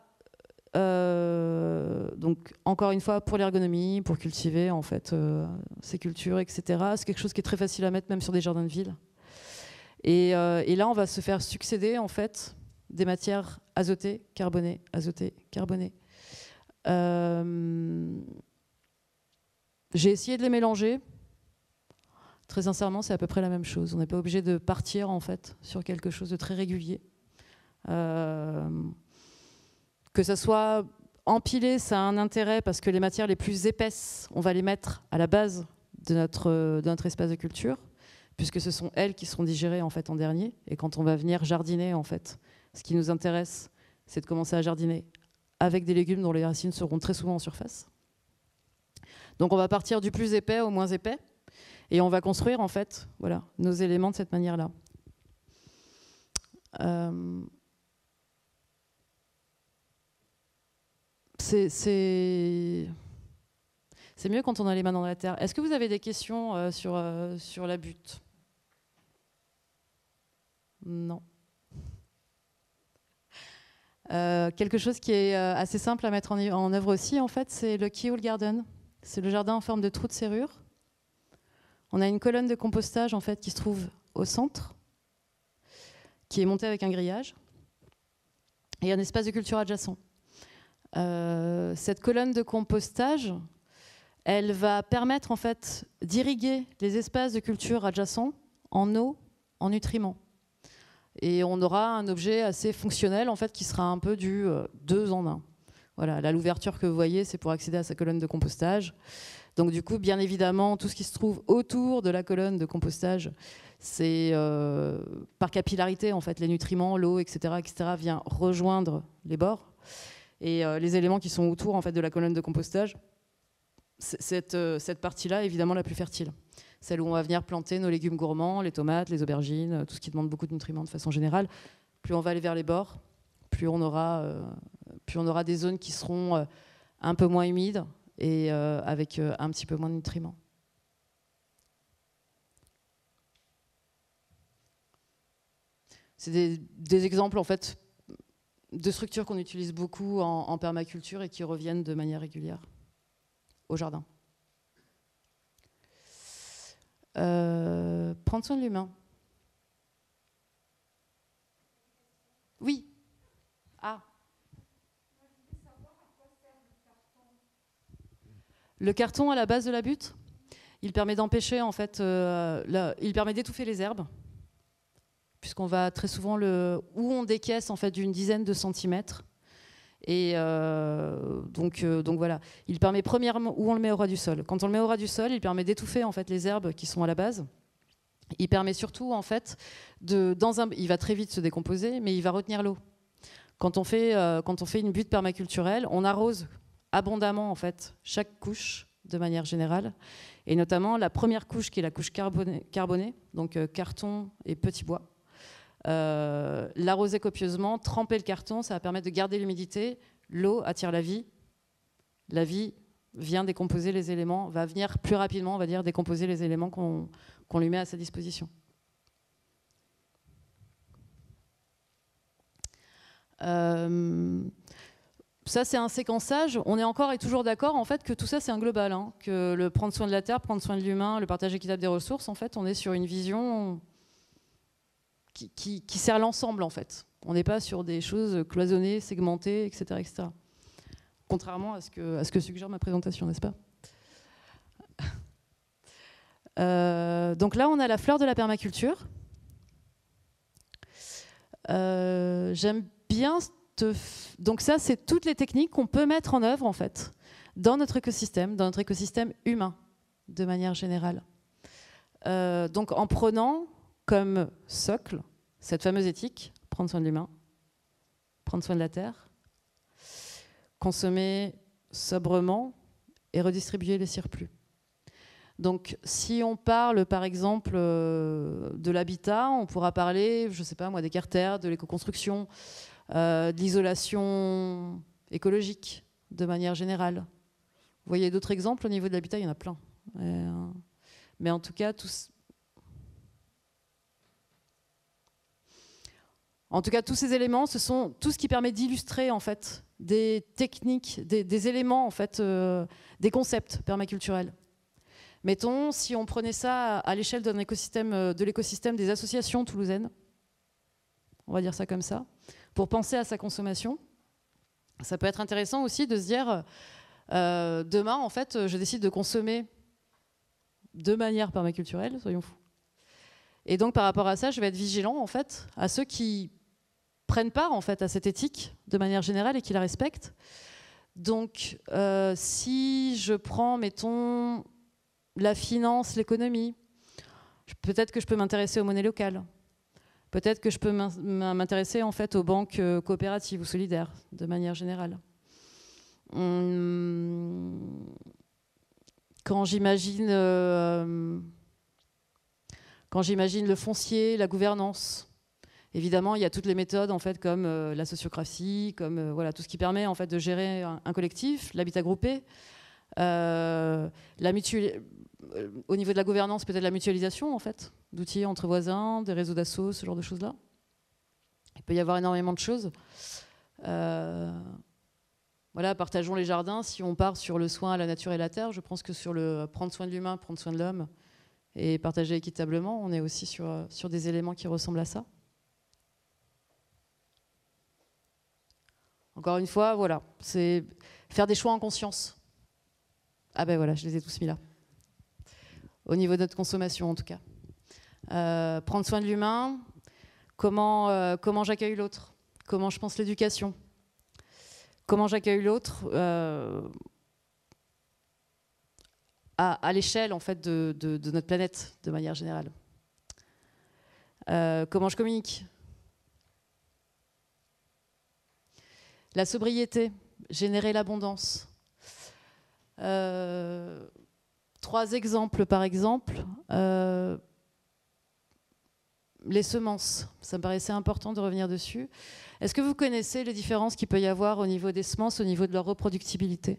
euh, donc encore une fois pour l'ergonomie, pour cultiver en fait euh, ces cultures, et cetera. C'est quelque chose qui est très facile à mettre même sur des jardins de ville. Et, euh, et là on va se faire succéder en fait des matières azotées, carbonées, azotées, carbonées. Euh, j'ai essayé de les mélanger. Très sincèrement, c'est à peu près la même chose. On n'est pas obligé de partir en fait sur quelque chose de très régulier. Euh, que ça soit empilé, ça a un intérêt parce que les matières les plus épaisses, on va les mettre à la base de notre, de notre espace de culture, puisque ce sont elles qui seront digérées en fait en dernier. Et quand on va venir jardiner, en fait, ce qui nous intéresse, c'est de commencer à jardiner avec des légumes dont les racines seront très souvent en surface. Donc on va partir du plus épais au moins épais, et on va construire en fait, voilà, nos éléments de cette manière-là. Euh, c'est, c'est, c'est mieux quand on a les mains dans la terre. Est-ce que vous avez des questions euh, sur, euh, sur la butte? Non. Euh, quelque chose qui est euh, assez simple à mettre en, en œuvre aussi, en fait, c'est le Keyhole Garden. C'est le jardin en forme de trou de serrure. On a une colonne de compostage en fait qui se trouve au centre, qui est montée avec un grillage, et un espace de culture adjacent. Euh, cette colonne de compostage, elle va permettre en fait d'irriguer les espaces de culture adjacents en eau, en nutriments. Et on aura un objet assez fonctionnel en fait qui sera un peu du euh, deux en un. Voilà, là l'ouverture que vous voyez, c'est pour accéder à sa colonne de compostage. Donc du coup, bien évidemment, tout ce qui se trouve autour de la colonne de compostage, c'est euh, par capillarité en fait, les nutriments, l'eau, et cetera, et cetera, vient rejoindre les bords. Et euh, les éléments qui sont autour en fait de la colonne de compostage, cette, euh, cette partie-là est évidemment la plus fertile. Celle où on va venir planter nos légumes gourmands, les tomates, les aubergines, tout ce qui demande beaucoup de nutriments de façon générale. Plus on va aller vers les bords, plus on aura, euh, plus on aura des zones qui seront euh, un peu moins humides et euh, avec euh, un petit peu moins de nutriments. C'est des, des exemples en fait de structures qu'on utilise beaucoup en, en permaculture et qui reviennent de manière régulière au jardin. Euh, prendre soin de l'humain. Oui. Ah. Le carton à la base de la butte, il permet d'empêcher en fait, euh, la, il permet d'étouffer les herbes, puisqu'on va très souvent le, où on décaisse en fait d'une dizaine de centimètres. Et euh, donc, euh, donc voilà, il permet premièrement où on le met au ras du sol. Quand on le met au ras du sol, il permet d'étouffer en fait les herbes qui sont à la base. Il permet surtout en fait de, dans un, il va très vite se décomposer, mais il va retenir l'eau. Quand on fait, euh, quand on fait une butte permaculturelle, on arrose abondamment en fait chaque couche de manière générale, et notamment la première couche qui est la couche carbonée, carbonée donc euh, carton et petit bois. Euh, l'arroser copieusement, tremper le carton, ça va permettre de garder l'humidité. L'eau attire la vie. La vie vient décomposer les éléments, va venir plus rapidement, on va dire, décomposer les éléments qu'on qu'on lui met à sa disposition. Euh, ça, c'est un séquençage. On est encore et toujours d'accord en fait que tout ça, c'est un global, hein, que le prendre soin de la terre, prendre soin de l'humain, le partage équitable des ressources, en fait, on est sur une vision Qui, qui, qui sert l'ensemble en fait. On n'est pas sur des choses cloisonnées, segmentées, et cetera, et cetera. Contrairement à ce que, à ce que suggère ma présentation, n'est-ce pas? euh, Donc là, on a la fleur de la permaculture. Euh, J'aime bien... Te f... Donc ça, c'est toutes les techniques qu'on peut mettre en œuvre en fait dans notre écosystème, dans notre écosystème humain, de manière générale. Euh, donc en prenant comme socle cette fameuse éthique, prendre soin de l'humain, prendre soin de la terre, consommer sobrement et redistribuer les surplus. Donc si on parle par exemple euh, de l'habitat, on pourra parler, je ne sais pas moi, des carters, de l'éco-construction, euh, de l'isolation écologique de manière générale. Vous voyez d'autres exemples au niveau de l'habitat, il y en a plein. Euh, mais en tout cas, tous... En tout cas, tous ces éléments, ce sont tout ce qui permet d'illustrer en fait des techniques, des, des éléments en fait, euh, des concepts permaculturels. Mettons, si on prenait ça à l'échelle d'un écosystème, de l'écosystème des associations toulousaines, on va dire ça comme ça, pour penser à sa consommation, ça peut être intéressant aussi de se dire, euh, demain, en fait, je décide de consommer de manière permaculturelle, soyons fous. Et donc, par rapport à ça, je vais être vigilant en fait à ceux qui prennent part en fait à cette éthique de manière générale et qui la respectent. Donc, euh, si je prends, mettons, la finance, l'économie, peut-être que je peux m'intéresser aux monnaies locales. Peut-être que je peux m'intéresser en fait aux banques coopératives ou solidaires de manière générale. Hum, quand j'imagine euh, quand j'imagine le foncier, la gouvernance, évidemment, il y a toutes les méthodes en fait, comme euh, la sociocratie, comme euh, voilà, tout ce qui permet en fait, de gérer un, un collectif, l'habitat groupé. Euh, la mutuali- euh, au niveau de la gouvernance, peut-être la mutualisation en fait, d'outils entre voisins, des réseaux d'assos, ce genre de choses-là. Il peut y avoir énormément de choses. Euh, voilà, partageons les jardins. Si on part sur le soin à la nature et la terre, je pense que sur le prendre soin de l'humain, prendre soin de l'homme et partager équitablement, on est aussi sur, sur des éléments qui ressemblent à ça. Encore une fois, voilà, c'est faire des choix en conscience. Ah ben voilà, je les ai tous mis là. Au niveau de notre consommation, en tout cas. Euh, prendre soin de l'humain, comment, euh, comment j'accueille l'autre, comment je pense l'éducation, comment j'accueille l'autre euh, à, à l'échelle en fait, de, de, de notre planète, de manière générale. Euh, comment je communique. La sobriété, générer l'abondance. Euh, trois exemples, par exemple. Euh, les semences, ça me paraissait important de revenir dessus. Est-ce que vous connaissez les différences qu'il peut y avoir au niveau des semences, au niveau de leur reproductibilité?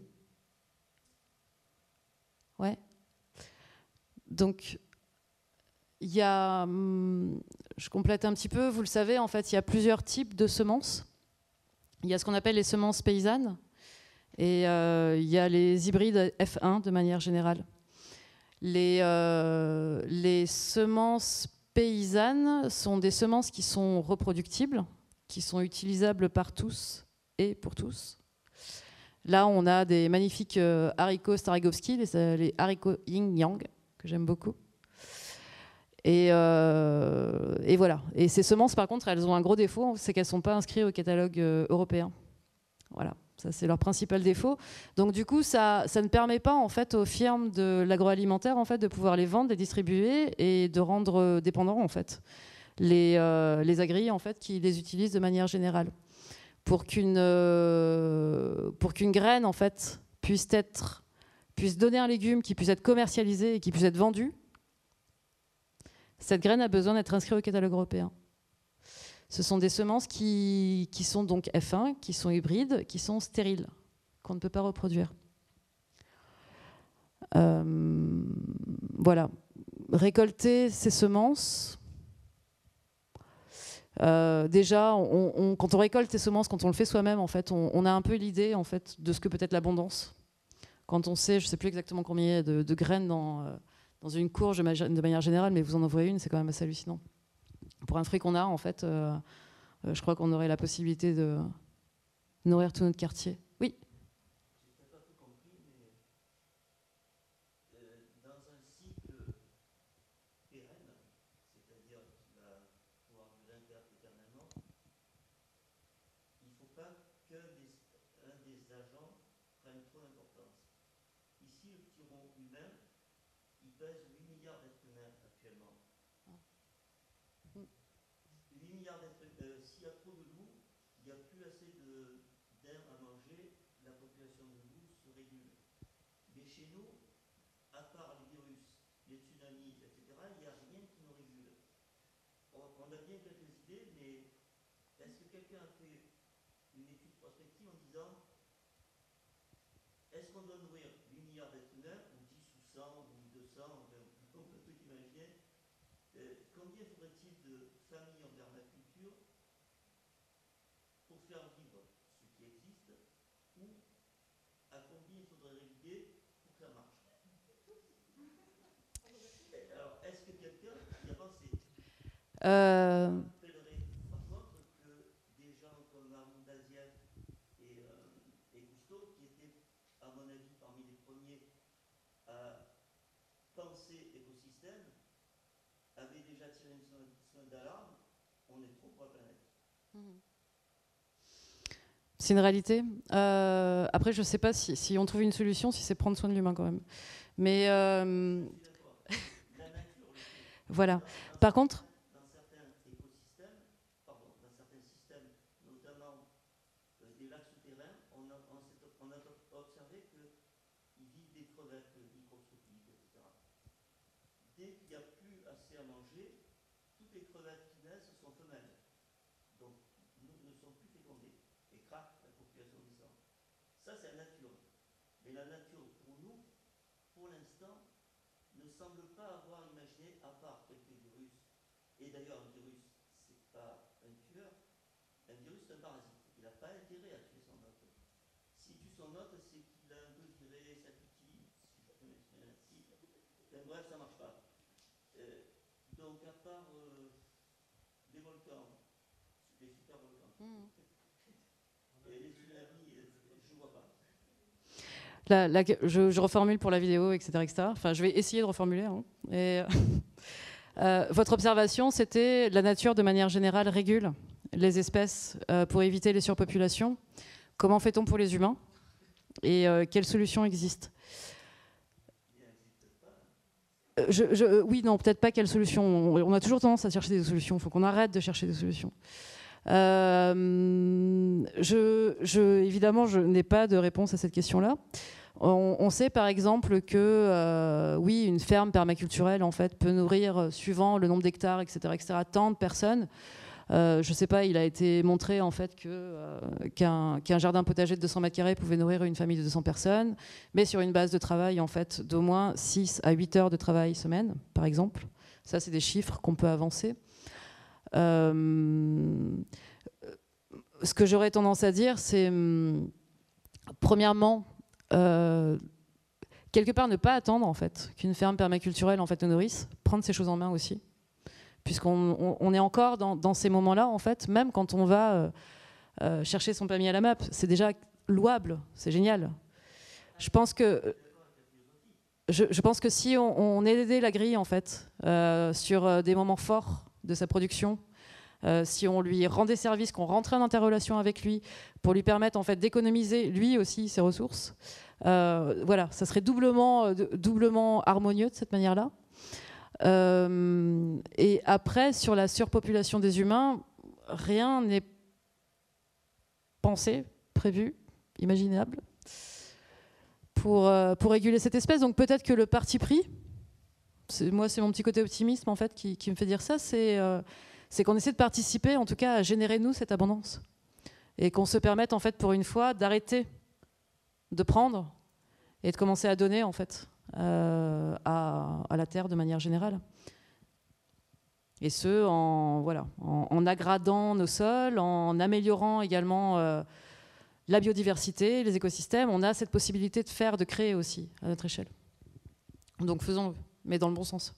Ouais. Donc, il y a, je complète un petit peu, vous le savez, en fait, il y a plusieurs types de semences. Il y a ce qu'on appelle les semences paysannes et euh, il y a les hybrides F un de manière générale. Les, euh, les semences paysannes sont des semences qui sont reproductibles, qui sont utilisables par tous et pour tous. Là, on a des magnifiques euh, haricots Staragovski, les, les haricots yin-yang, que j'aime beaucoup. Et, euh, et voilà. Et ces semences, par contre, elles ont un gros défaut, c'est qu'elles ne sont pas inscrites au catalogue euh, européen. Voilà, ça c'est leur principal défaut. Donc du coup, ça, ça ne permet pas en fait aux firmes de l'agroalimentaire en fait de pouvoir les vendre, les distribuer et de rendre dépendants en fait les, euh, les agris en fait qui les utilisent de manière générale. Pour qu'une euh, pour qu'une graine en fait puisse être puisse donner un légume qui puisse être commercialisé et qui puisse être vendu, cette graine a besoin d'être inscrite au catalogue européen. Ce sont des semences qui, qui sont donc F un, qui sont hybrides, qui sont stériles, qu'on ne peut pas reproduire. Euh, voilà. Récolter ces semences. Euh, déjà, on, on, quand on récolte ces semences, quand on le fait soi-même, en fait, on, on a un peu l'idée en fait, de ce que peut être l'abondance. Quand on sait, je ne sais plus exactement combien il y a de, de graines dans, euh, dans une courge de, ma, de manière générale, mais vous en envoyez une, c'est quand même assez hallucinant. Pour un fruit qu'on a, en fait, euh, euh, je crois qu'on aurait la possibilité de nourrir tout notre quartier. Oui. Je n'ai pas tout compris, mais euh, dans un cycle pérenne, c'est-à-dire qui va pouvoir durer éternellement, il ne faut pas qu'un des, un des agents prenne trop d'importance. Ici, le petit rond humain, il pèse huit milliards d'êtres humains actuellement. huit milliards d'êtres humains. Euh, S'il y a trop de loups, il n'y a plus assez d'air à manger, la population de loups se régule. Mais chez nous, à part les virus, les tsunamis, et cetera, il n'y a rien qui nous régule. On, on a bien quelques idées, mais est-ce que quelqu'un a fait une étude prospective en disant est-ce qu'on doit nourrir huit milliards d'êtres humains, ou dix ou cent, ou deux cents, enfin, on peut tout imaginer. Euh, combien faudrait-il de familles en permaculture pour faire vivre ce qui existe, ou à combien il faudrait réguler pour que ça marche? Alors, est-ce que quelqu'un y a pensé? Euh... Par contre, que des gens comme Armand Daziel et, euh, et Cousteau, qui étaient, à mon avis, parmi les premiers à penser écosystème, avaient déjà tiré une sonnette d'alarme, on est trop pour la planète. Mmh. C'est une réalité. Euh, après, je ne sais pas si, si on trouve une solution, si c'est prendre soin de l'humain quand même. Mais euh, voilà. Par contre, dans certains écosystèmes, pardon, dans certains systèmes, notamment euh, des lacs souterrains, on a, on, on a observé qu'ils vivent des crevettes microscopiques. qu'il n'y a plus assez à manger, toutes les crevettes qui naissent sont femelles. Donc, ne, ne sont plus fécondées et craquent, la population descend. Ça, c'est la nature. Mais la nature, pour nous, pour l'instant, ne semble pas avoir imaginé, à part quelques virus, et d'ailleurs un virus, c'est pas un tueur, un virus c'est un parasite. Il n'a pas intérêt à tuer son hôte. S'il tue son hôte, c'est qu'il a un peu viré sa cutie, si je peux m'exprimer ainsi. Enfin, bref, ça ne marche pas. Euh, donc, à part euh, les volcans, les super volcans, mmh. et les tsunamis, je ne vois pas. La, la, je, je reformule pour la vidéo, et cetera, et cetera. Enfin, je vais essayer de reformuler. Hein. Et, euh, votre observation, c'était la nature, de manière générale, régule les espèces euh, pour éviter les surpopulations. Comment fait-on pour les humains? Et euh, quelles solutions existent? euh, je, je, Oui, non, peut-être pas quelles solutions. On, on a toujours tendance à chercher des solutions. Il faut qu'on arrête de chercher des solutions. Euh, je, je, évidemment, je n'ai pas de réponse à cette question-là. On, on sait par exemple que euh, oui, une ferme permaculturelle en fait peut nourrir, suivant le nombre d'hectares, et cetera, et cetera, tant de personnes. Euh, je ne sais pas, il a été montré en fait que, euh, qu'un, qu'un jardin potager de deux cents mètres carrés pouvait nourrir une famille de deux cents personnes, mais sur une base de travail en fait d'au moins six à huit heures de travail semaine, par exemple. Ça, c'est des chiffres qu'on peut avancer. Euh, ce que j'aurais tendance à dire, c'est premièrement, euh, quelque part ne pas attendre en fait qu'une ferme permaculturelle en fait nous nourrisse, prendre ces choses en main aussi, puisqu'on on, on est encore dans, dans ces moments-là en fait, même quand on va euh, euh, chercher son papier à la map, c'est déjà louable, c'est génial. Je pense que je, je pense que si on, on aidait la grille en fait euh, sur euh, des moments forts de sa production, euh, si on lui rendait service, qu'on rentrait en interrelation avec lui pour lui permettre en fait d'économiser lui aussi ses ressources, euh, voilà, ça serait doublement, doublement harmonieux de cette manière-là. Euh, et après, sur la surpopulation des humains, rien n'est pensé, prévu, imaginable pour, euh, pour réguler cette espèce. Donc peut-être que le parti pris, c'est, moi c'est mon petit côté optimisme en fait qui, qui me fait dire ça, c'est, euh, c'est qu'on essaie de participer en tout cas à générer nous cette abondance et qu'on se permette en fait pour une fois d'arrêter de prendre et de commencer à donner en fait euh, à, à la terre de manière générale. Et ce en, voilà, en, en aggradant nos sols, en améliorant également euh, la biodiversité, les écosystèmes. On a cette possibilité de faire, de créer aussi à notre échelle. Donc faisons-le, mais dans le bon sens.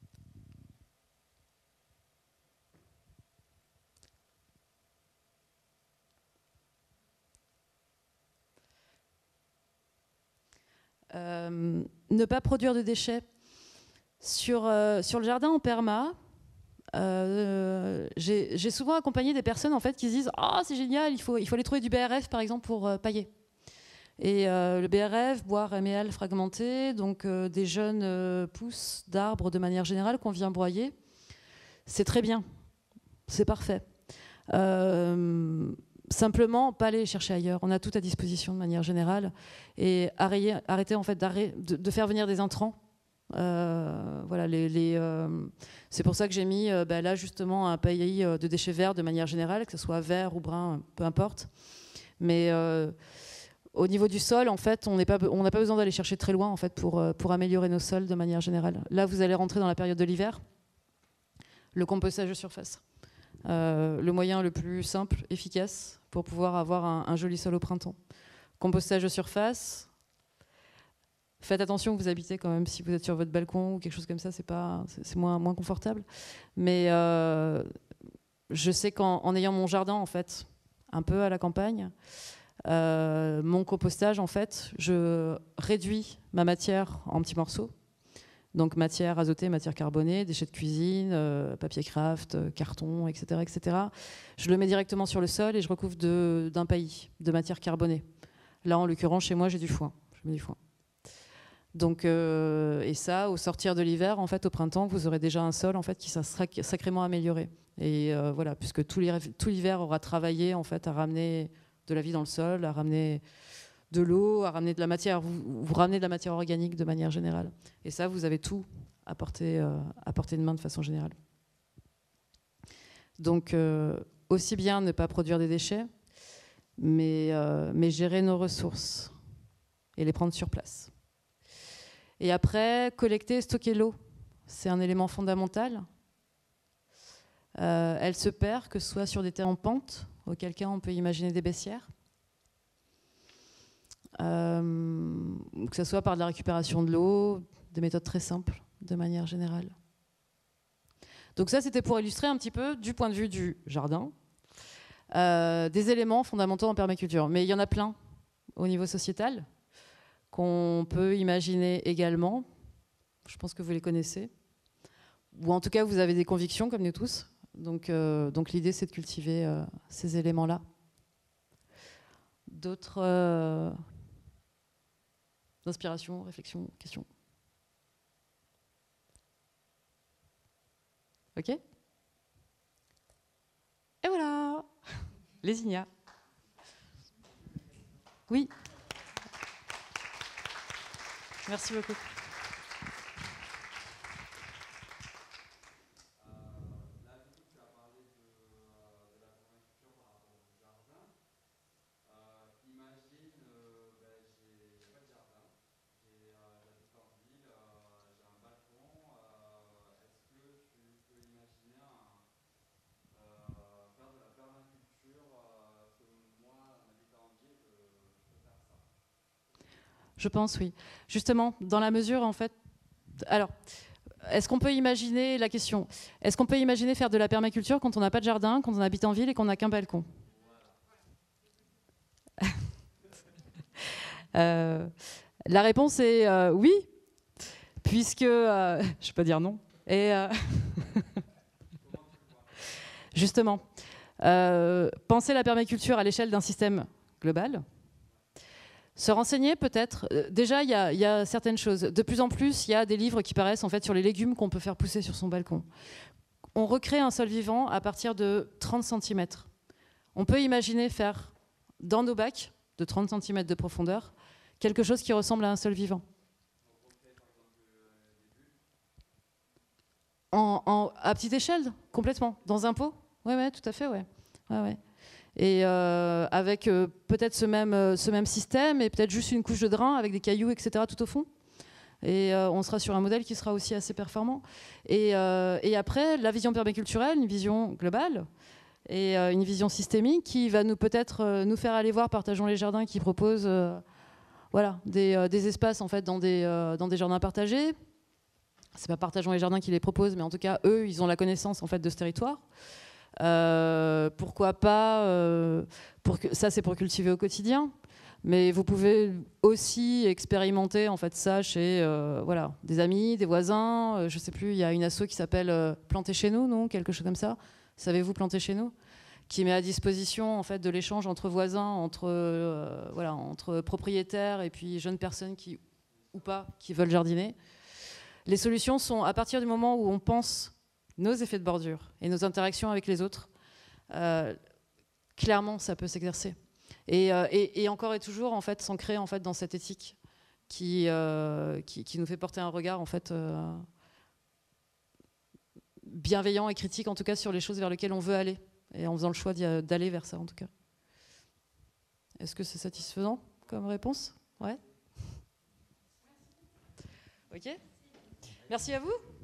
Euh, ne pas produire de déchets. Sur, euh, sur le jardin en perma, euh, j'ai, j'ai souvent accompagné des personnes en fait, qui se disent « Ah, oh, c'est génial, il faut, il faut aller trouver du B R F par exemple pour euh, pailler ». Et euh, le B R F, bois réméal fragmenté, donc euh, des jeunes euh, pousses d'arbres de manière générale qu'on vient broyer, c'est très bien, c'est parfait. Euh, Simplement, pas aller chercher ailleurs. On a tout à disposition de manière générale. Et arrêter, arrêter en fait, de, de faire venir des intrants. Euh, voilà, les, les, euh, c'est pour ça que j'ai mis euh, bah, là justement un paillis de déchets verts de manière générale, que ce soit vert ou brun, peu importe. Mais euh, au niveau du sol, en fait, on n'a pas, on n'a pas besoin d'aller chercher très loin en fait, pour, pour améliorer nos sols de manière générale. Là, vous allez rentrer dans la période de l'hiver. Le compostage de surface. Euh, le moyen le plus simple, efficace, pour pouvoir avoir un, un joli sol au printemps. Compostage de surface. Faites attention que vous habitez quand même, si vous êtes sur votre balcon ou quelque chose comme ça, c'est, pas, c'est, c'est moins, moins confortable. Mais euh, je sais qu'en en ayant mon jardin, en fait, un peu à la campagne, euh, mon compostage, en fait, je réduis ma matière en petits morceaux. Donc matière azotée, matière carbonée, déchets de cuisine, euh, papier craft, euh, carton, et cetera, et cetera. Je le mets directement sur le sol et je recouvre de, d'un paillis, de matière carbonée. Là, en l'occurrence, chez moi, j'ai du foin. Je mets du foin. Donc, euh, et ça, au sortir de l'hiver, en fait, au printemps, vous aurez déjà un sol en fait, qui sera sacrément amélioré. Et euh, voilà, puisque tout l'hiver aura travaillé en fait, à ramener de la vie dans le sol, à ramener de l'eau, à ramener de la matière. Vous, vous ramenez de la matière organique de manière générale. Et ça, vous avez tout à portée, euh, à portée de main de façon générale. Donc, euh, aussi bien ne pas produire des déchets, mais, euh, mais gérer nos ressources et les prendre sur place. Et après, collecter et stocker l'eau. C'est un élément fondamental. Euh, elle se perd, que ce soit sur des terres en pente, auquel cas on peut imaginer des baissières, euh, que ce soit par de la récupération de l'eau, des méthodes très simples, de manière générale. Donc ça, c'était pour illustrer un petit peu, du point de vue du jardin, euh, des éléments fondamentaux en permaculture. Mais il y en a plein au niveau sociétal, qu'on peut imaginer également. Je pense que vous les connaissez. Ou en tout cas, vous avez des convictions, comme nous tous. Donc, euh, donc l'idée, c'est de cultiver euh, ces éléments-là. D'autres euh, inspirations, réflexions, questions? OK? Et voilà. Les ignas. Oui. Merci beaucoup. Je pense, oui. Justement, dans la mesure, en fait... Alors, est-ce qu'on peut imaginer la question, est-ce qu'on peut imaginer faire de la permaculture quand on n'a pas de jardin, quand on habite en ville et qu'on n'a qu'un balcon? euh, La réponse est euh, oui, puisque... Euh, je ne vais pas dire non. Et euh, justement, euh, penser la permaculture à l'échelle d'un système global. Se renseigner peut-être. Déjà, il y, y a certaines choses. De plus en plus, il y a des livres qui paraissent en fait sur les légumes qu'on peut faire pousser sur son balcon. On recrée un sol vivant à partir de trente centimètres. On peut imaginer faire dans nos bacs de trente centimètres de profondeur quelque chose qui ressemble à un sol vivant. En, en, à petite échelle, complètement. Dans un pot. Oui, ouais, tout à fait, ouais. Ouais, ouais. Et euh, avec euh, peut-être ce même, euh, ce même système et peut-être juste une couche de drain avec des cailloux, et cetera tout au fond. Et euh, on sera sur un modèle qui sera aussi assez performant. Et, euh, et après, la vision permaculturelle, une vision globale et euh, une vision systémique qui va nous peut-être euh, nous faire aller voir Partageons les jardins qui propose euh, voilà, des, euh, des espaces en fait, dans, des, euh, dans des jardins partagés. C'est pas Partageons les jardins qui les proposent, mais en tout cas, eux, ils ont la connaissance en fait, de ce territoire. Euh, pourquoi pas euh, pour que, ça c'est pour cultiver au quotidien, mais vous pouvez aussi expérimenter en fait ça chez euh, voilà, des amis, des voisins, euh, je sais plus, il y a une asso qui s'appelle euh, Planter chez nous, non, quelque chose comme ça, savez-vous Planter chez nous, qui met à disposition en fait de l'échange entre voisins, entre euh, voilà, entre propriétaires et puis jeunes personnes qui ou pas qui veulent jardiner. Les solutions sont à partir du moment où on pense nos effets de bordure et nos interactions avec les autres, euh, clairement, ça peut s'exercer. Et, euh, et, et encore et toujours, en fait, s'ancrer en fait, dans cette éthique qui, euh, qui, qui nous fait porter un regard en fait, euh, bienveillant et critique, en tout cas, sur les choses vers lesquelles on veut aller, et en faisant le choix d'aller vers ça, en tout cas. Est-ce que c'est satisfaisant comme réponse? Ouais. Ok. Merci à vous.